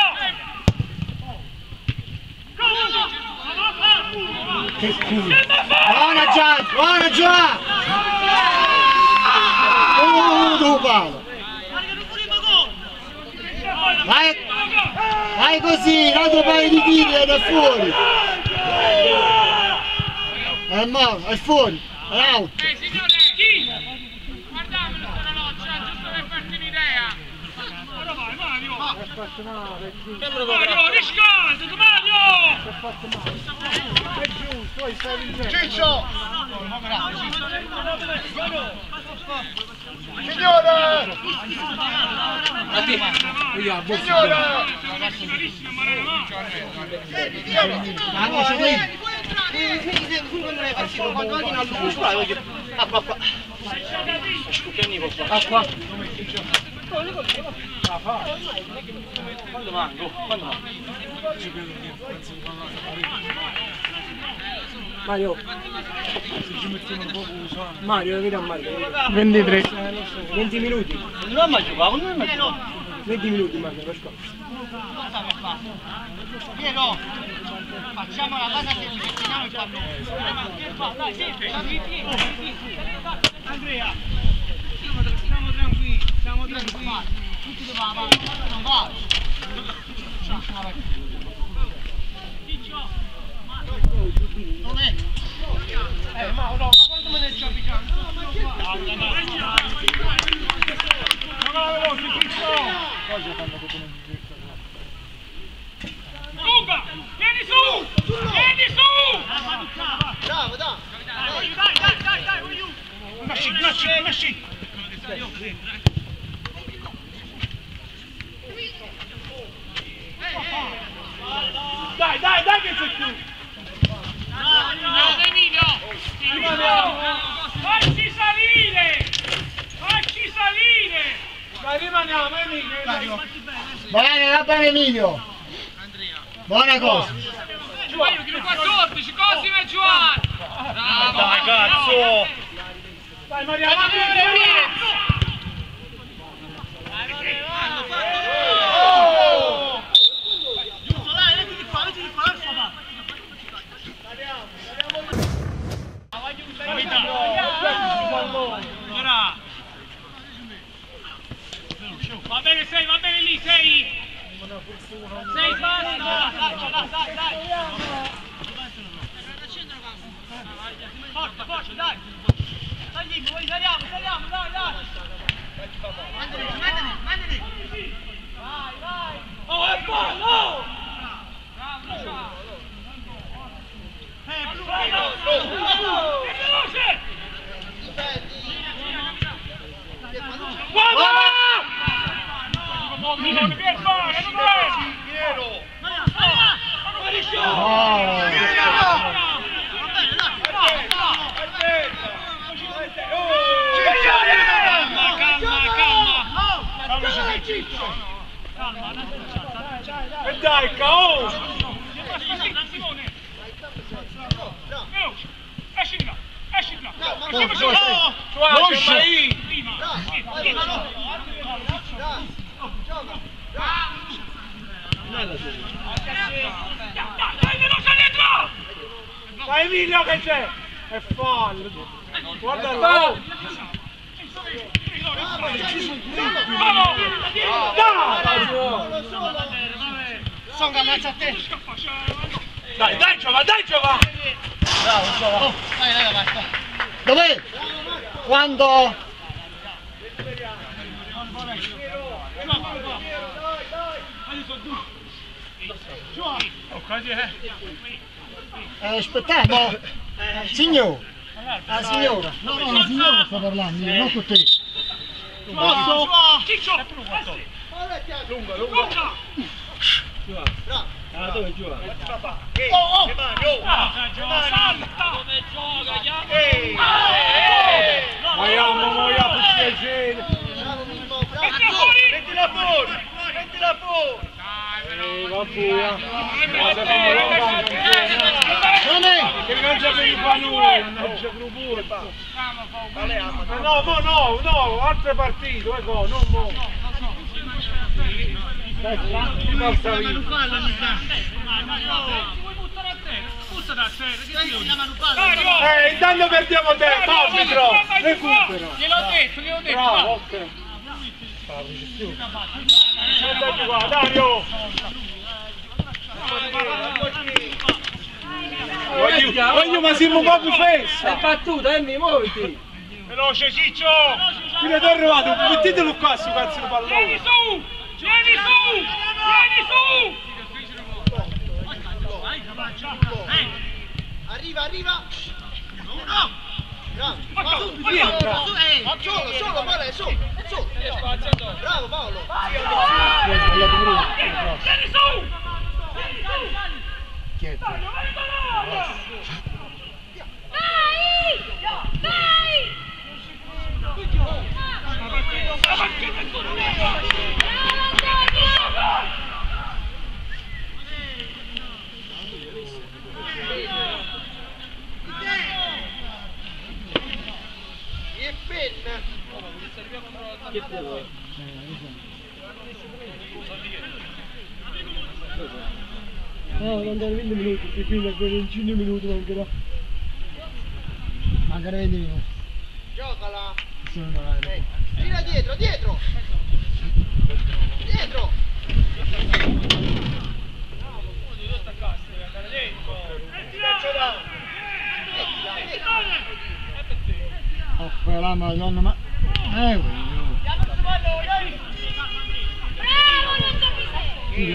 Che culo! Buona Gian! Dove palo! Vai così, l'altro paio di tiri ed è fuori! È fuori! È out! Signore, chi? Guardamelo l'orologio, giusto per farti un'idea! Ora vai, Mario! Mario, riscaldo, Mario! Ciccio! Signore! Signore! Mario, vedi a Mario. 23. 20 minuti. Non mi giocavo, non mi giocavo. 20 minuti, Mario, per qua. Piero! Facciamo la base se teniamo il pallone. Dai, sì, Andrea! Stiamo tranquilli. Tutti dove va, non va. Dov'è? Ma quanto me ne sto piccando? Luca, vieni su! Bravo, dai! Voglio! Lasci! Dai che sei tu! Emilio! Facci salire! Dai, rimaniamo, Emilio! Va bene Emilio! Buona cosa! Io chiedo 14, Cosimo e Giovanni! Dai, cazzo! Dai, Mariano! Giusto, dai, metti di qua, Ora! Va bene lì, sei! Sei basta! Dai! Forza, dai! Dai, saliamo, dai! Mandali! Vai! Oh, è fallo! Bravo, ciao! Veloce! Guarda! Non che fare, non prendi! Piero! E dai, caos! Esci di là! Dai, veloce dietro! Dai Emilio che c'è! È fallo! Guarda là! Songa, ammazza a te! Dai Giova! Bravo, Giova! Vai, Dov'è? Quando? Aspettiamo! Signore! La signora! No, la signora sta parlando, non con te! Posso? Ciccio! Lunga! Ah, dove gioca? Salta! Come gioca? Vogliamo piacere! Che non c'è più qua nulla, non c'è più pure. No, altre partite, non mo. Forza via. Intanto perdiamo tempo, arbitro, recupero. Gliel'ho detto. Bravo, ok. Scendaci qua, Dario. Voglio ma siamo un po' più fesso. È battuta, muoviti. Veloce, Ciccio. Qui è arrivato, mettetelo qua su cazzo di pallone. Vieni su. Arriva. Bravo. Solo, Paolo, su. Bravo Paolo. Vieni su. E penna. No, non dare 20 minuti, che qui da 25 minuti mancherà. Mancano 20 minuti. Giocala. Sono Gira dietro. Oh, quella madonna, ma... Bravo, non capisci.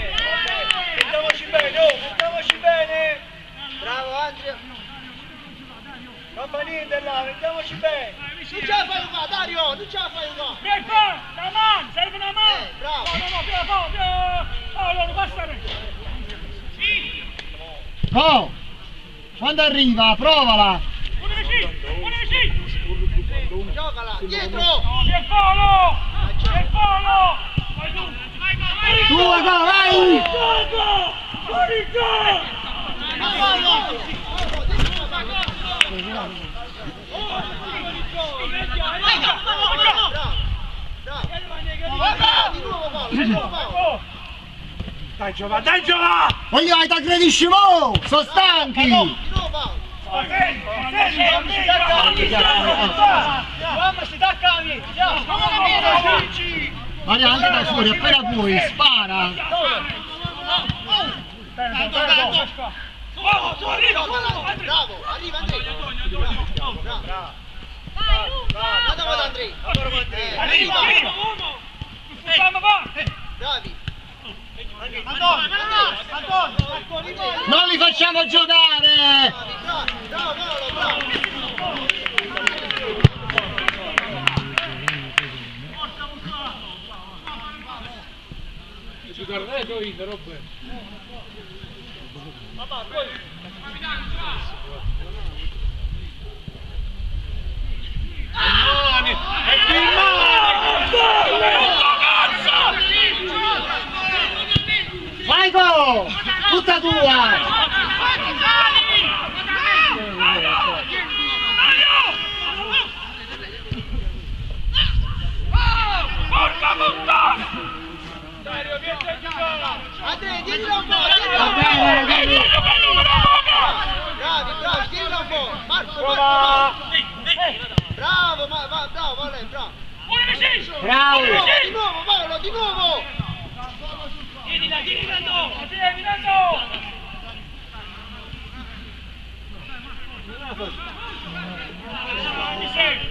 Mettiamoci bene. Bravo Andrea. Non fa niente là, mettiamoci bene. Non ce la fai qua, Dario, non ce la fai qua. Vieni qua, la mano, serve una mano. Bravo. No, Paolo, non passare. Oh! Quando arriva, provala! Uno vicino. Giocala, dietro. Vieni Paolo. Vai tu. Tu, vai! Dai Giova! Voglio che ti aggredisci mo! Sono stanchi! Di nuovo Paolo. Maria, anche da fuori, appena puoi, spara! Bravo, arriva Andrea. Bravo. Vado con Andrea. Arriva. Bravi. Non li facciamo giocare! Bravo Paolo, bravo. Ci guardate io, Robert. Vai go! Tutta tua! Andrea, tienilo un po', Va bene, bravi, tienilo un po'. Marco. Bravo, bravo, lei, bravo. Bravo! Di nuovo, Paolo, di nuovo. Vieni Nando. Mi sei.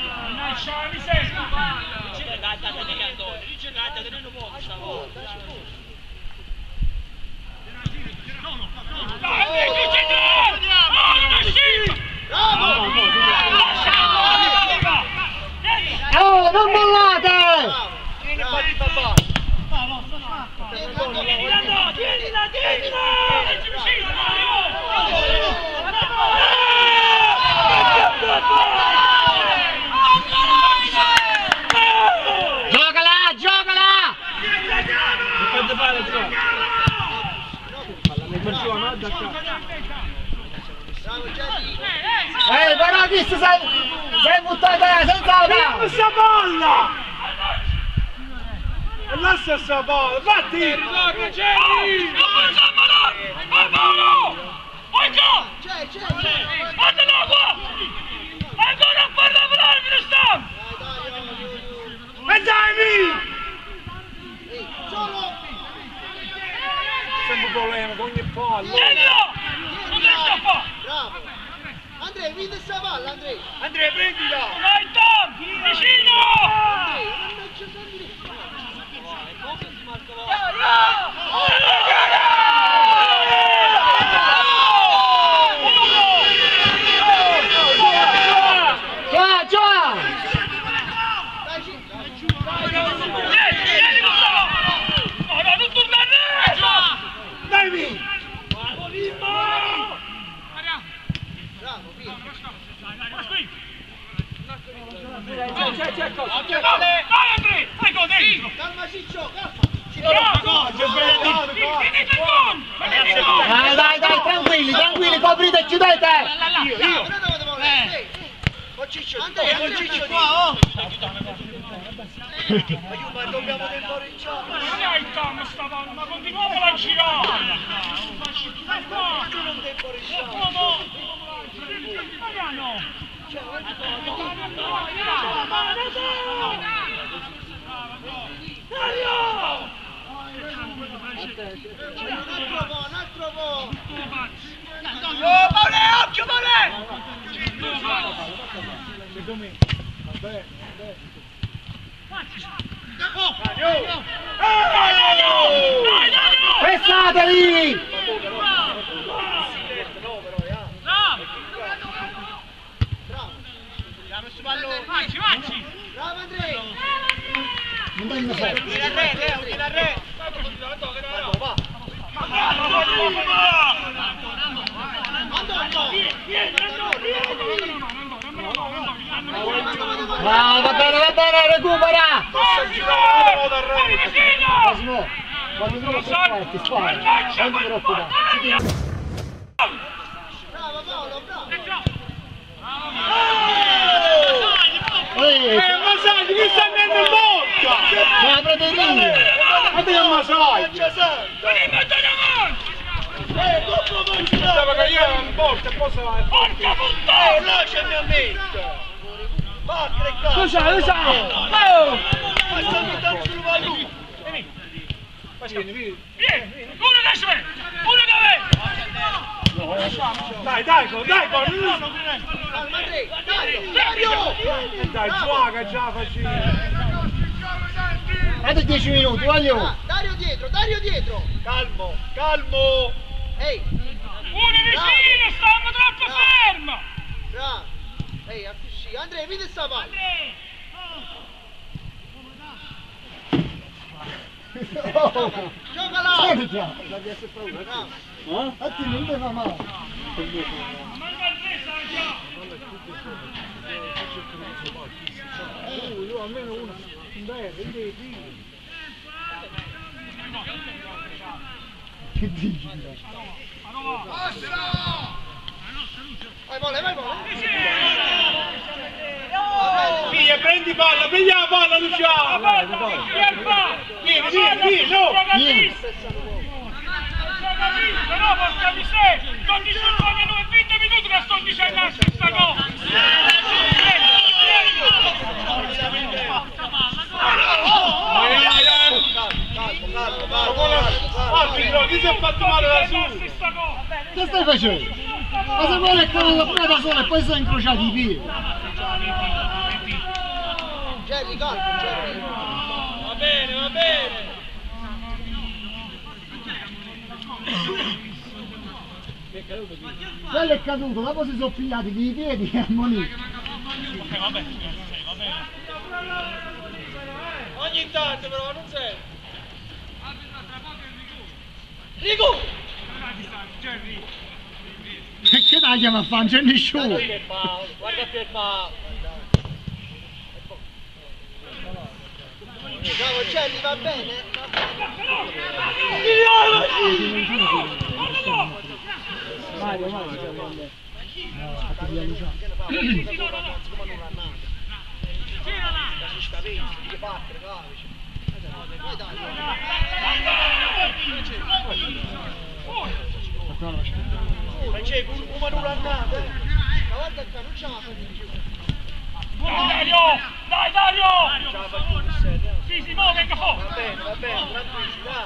Oh, non mollate! Giocala! Quanto fare? Però chi si sei buttato senza la palla! Questa palla! È la stessa palla, fatti! Ritorna, Jerry! Non facciamolo! Vai Paolo! Vai giù! C'è! Guardalo qua! Ancora a fare l'arbitro sta! E dai, Solo! sempre un problema con ogni palla! Tienilo! Non riesci a fare! Bravo! Andrea, vedi questa palla, Andrea! Andrea, prendila! Dai Tom! Vicino! Non tornare! Dai, mi! Bravo, via! C'è cosa! Dai Andrea! Fai cosa dentro! Calma Ciccio, calma! Dai, tranquilli, coprite e chiudete! Io! Con Ciccio, Andrea, con Ciccio qua, oh! Ma dobbiamo temporeggiare! Non hai il Tom stavolta, ma continuiamo a girare! Non temporeggiare! Un altro po'! Oh Paolo, occhio Paolo! Pressateli! Bravo Andrea! Non dai una foto! Va bene, recupera! Cosimo, quando non lo ti spara, non ti preoccupare. Bravo Paolo, bravo! Ma sai, mi sta andando in bocca! Ma proteine! Ma te non sai! Pensavo che io ero in bocca e poi se va Porca puttana! Lasciami a me! Porca e cazzo! Lo sai! Ma sta buttando sul valù! Vieni! Uno da me! Uno da me! Dai, Calma Andrea! Dario! Dai, gioca, già facile! Date 10 minuti, voglio! Dario dietro! Calmo! Ehi! Uno vicino, stanno troppo fermo! Bravo! Ehi, accusci! Andrea, vedi sta palla! Giocala! Scelta! Bravo! A te non ti fa male! Io almeno uno in Che dici? Vai Paolo! Via, prendi palla, prendi la palla Luciano! Vieni, no! Però porca miseria! Sto dicendo che 20 minuti che sto dicendo la stessa cosa! Arbitro, chi si è fatto male da su? Che stai facendo? Ma se vuole è caduto prima da sola e poi si sono incrociati i piedi! Jerry, calmo, Jerry! Va bene! Quello è caduto, dopo si sono pigliati i piedi e ammoniti! Va bene! Ogni tanto però, non serve! Rigo! E che la chiama a fare? Non c'è nessuno! Guarda Pierpaolo! Bravo Jerry, va bene? Mario, No, ha fatto via Luciano. Dario! Dai Dario! Sì, si muove il capo! Va bene, tranquilli, dai!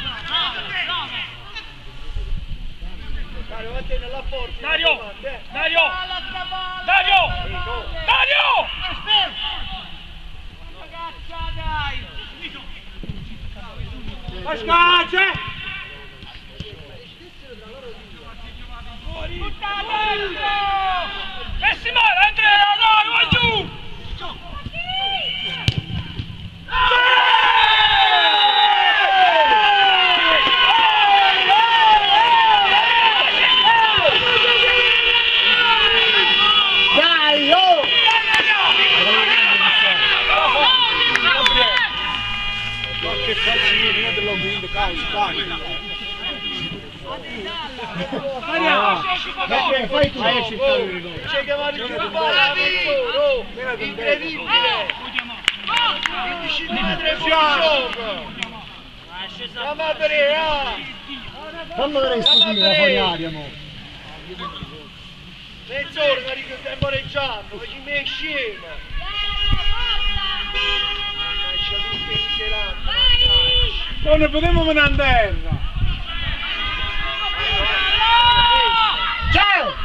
Dario, vattene nella porta! Dario! Dario! Dario! Dario! Ragazza, dai! Ma scacce! Messi male, Andrea, dai, vai giù! Dai, oh! Qualche faccino dello mondo, Perché fai tu? c'è chiamato il incredibile! 15 metri fuori gioco! Andiamo a vedere! Fammi vedere sto tiro da fuori aria, mo. Mezz'ora che arrivo temporeggiando, ma ci mi è scemo! Mannaggia tu che miserando! Non ne potevo venire a terra! Ciao!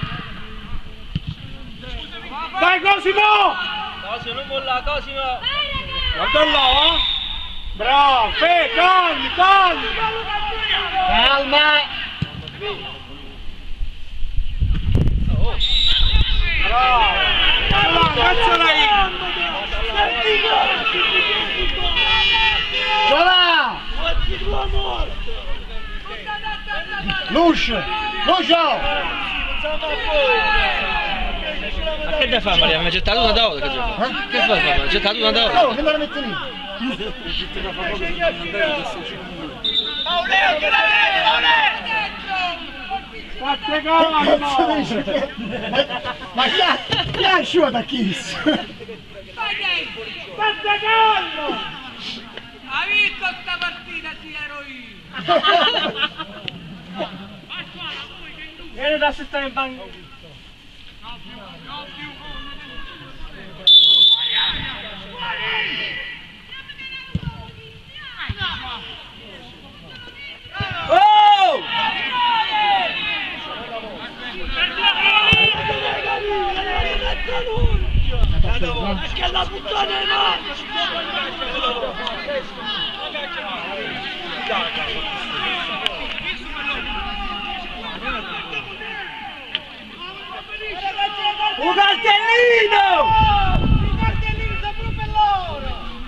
Dai Cosimo! Cosimo, non molla, Cosimo! Guarda là! Bravo! Calmi! Calma! Bravo! Cazzo lei! Giova! Lucio! Ma che da fare Maria? Mi ha gettato una da che fa? Che fai? Mi ha gettato una da Oh, che me la metti lì? Fate calma! Ma chi ha asciugato a Kiss? Fate calma! Ha vinto sta partita, sì, ero io! Vieni da stare in banco! Oh! Che la puttana è male! Un cartellino! I cartellini sono proprio per loro!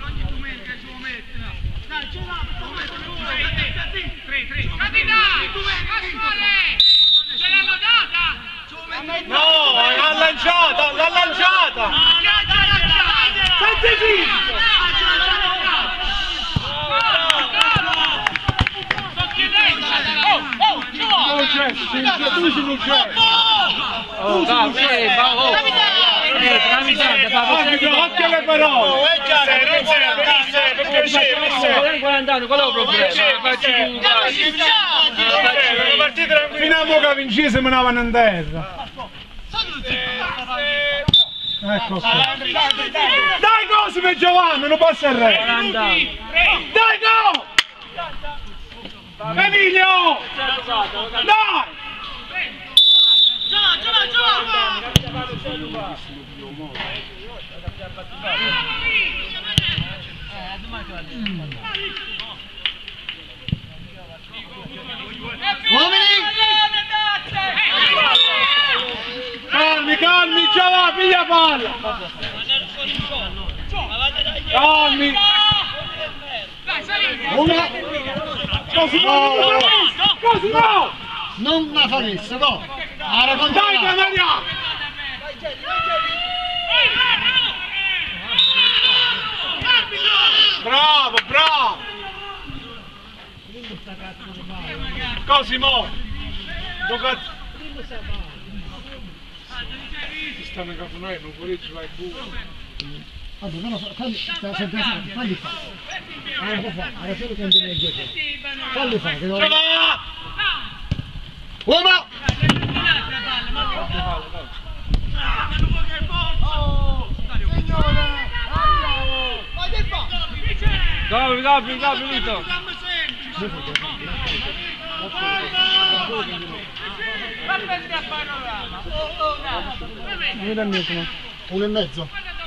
Ce l'hanno data! No, l'ha lanciata! Senti zitto! Non c'è, tu sei non c'è! Oh, Occhio alle parole! Qual è il problema? Fino a mo' che vincese me ne vanno in terra! Ecco qua! Dai Cosimo e Giovanni, non passa il re! Dai go! Emilio! Dai! Uomini! Calmi, Giovanni, piglia palla! Calmi! Una! Cosimo! Non la faresti, no! Ara con Dai Canaria! Bravo! Cosimo! Gioca... stanno caponare, non volete vai buono. Vabbè, non lo so, falli fa. Era solo che andiamo dietro. Falli fa, che non... Uomo! Gabi, Lito! Uno e mezzo.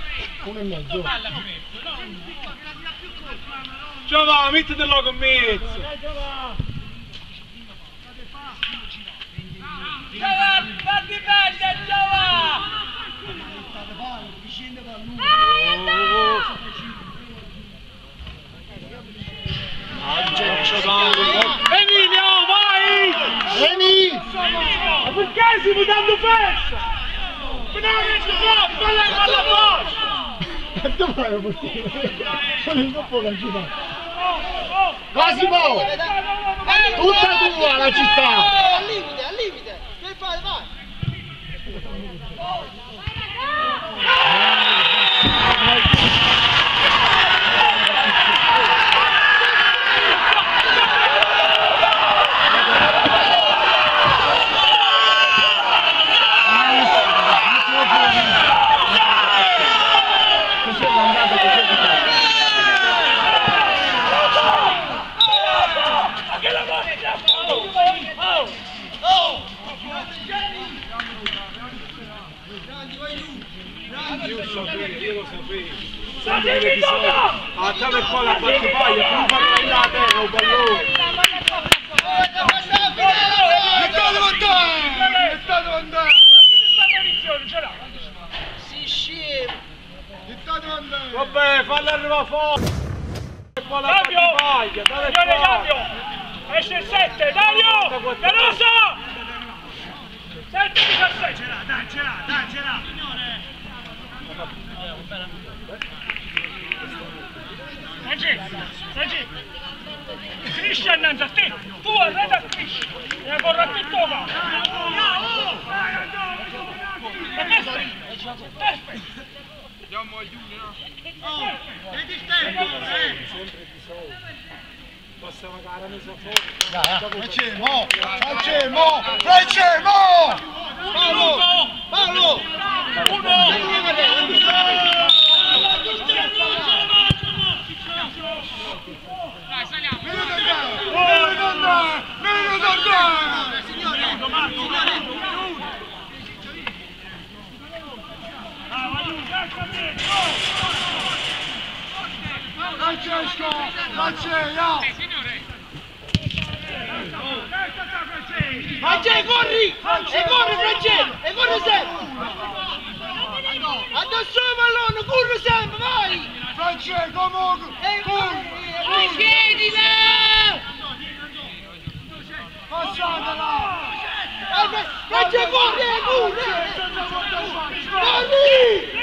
Giova, mettetelo con mezzo! Giova, fatti perdere, Giova! Emilio, vai! Emi! Ma perché stiamo dando persa? Alla boccia! Dove vai a portire? Sono il dopo la città. Cosimo! Tutta tua la città! Al limite! Che fai, vai! A te per poi la battaglia, più farla in la terra, un pallone! Mettate lontano! Si scemo! Vabbè, falla arrivare fuori! E poi la Cambio! battaglia, date Signore, qua! cambio! Esce il 7, Dario! Veloso! 7-17! Ce l'ha! Sangi! Finisci annanzi a te! Tu arreda finisci! E ancora più toma! E destra! Andiamo a Giulia! Vedi tempo! Passa magari a messa fuori! Facciamo! Paolo! Dai, saliamo! Francesco, corri! Francesco! E corri sempre! Addosso il pallone, corri sempre, vai! Francesco, Chiedila! passatela! Francesco, corri! Corri!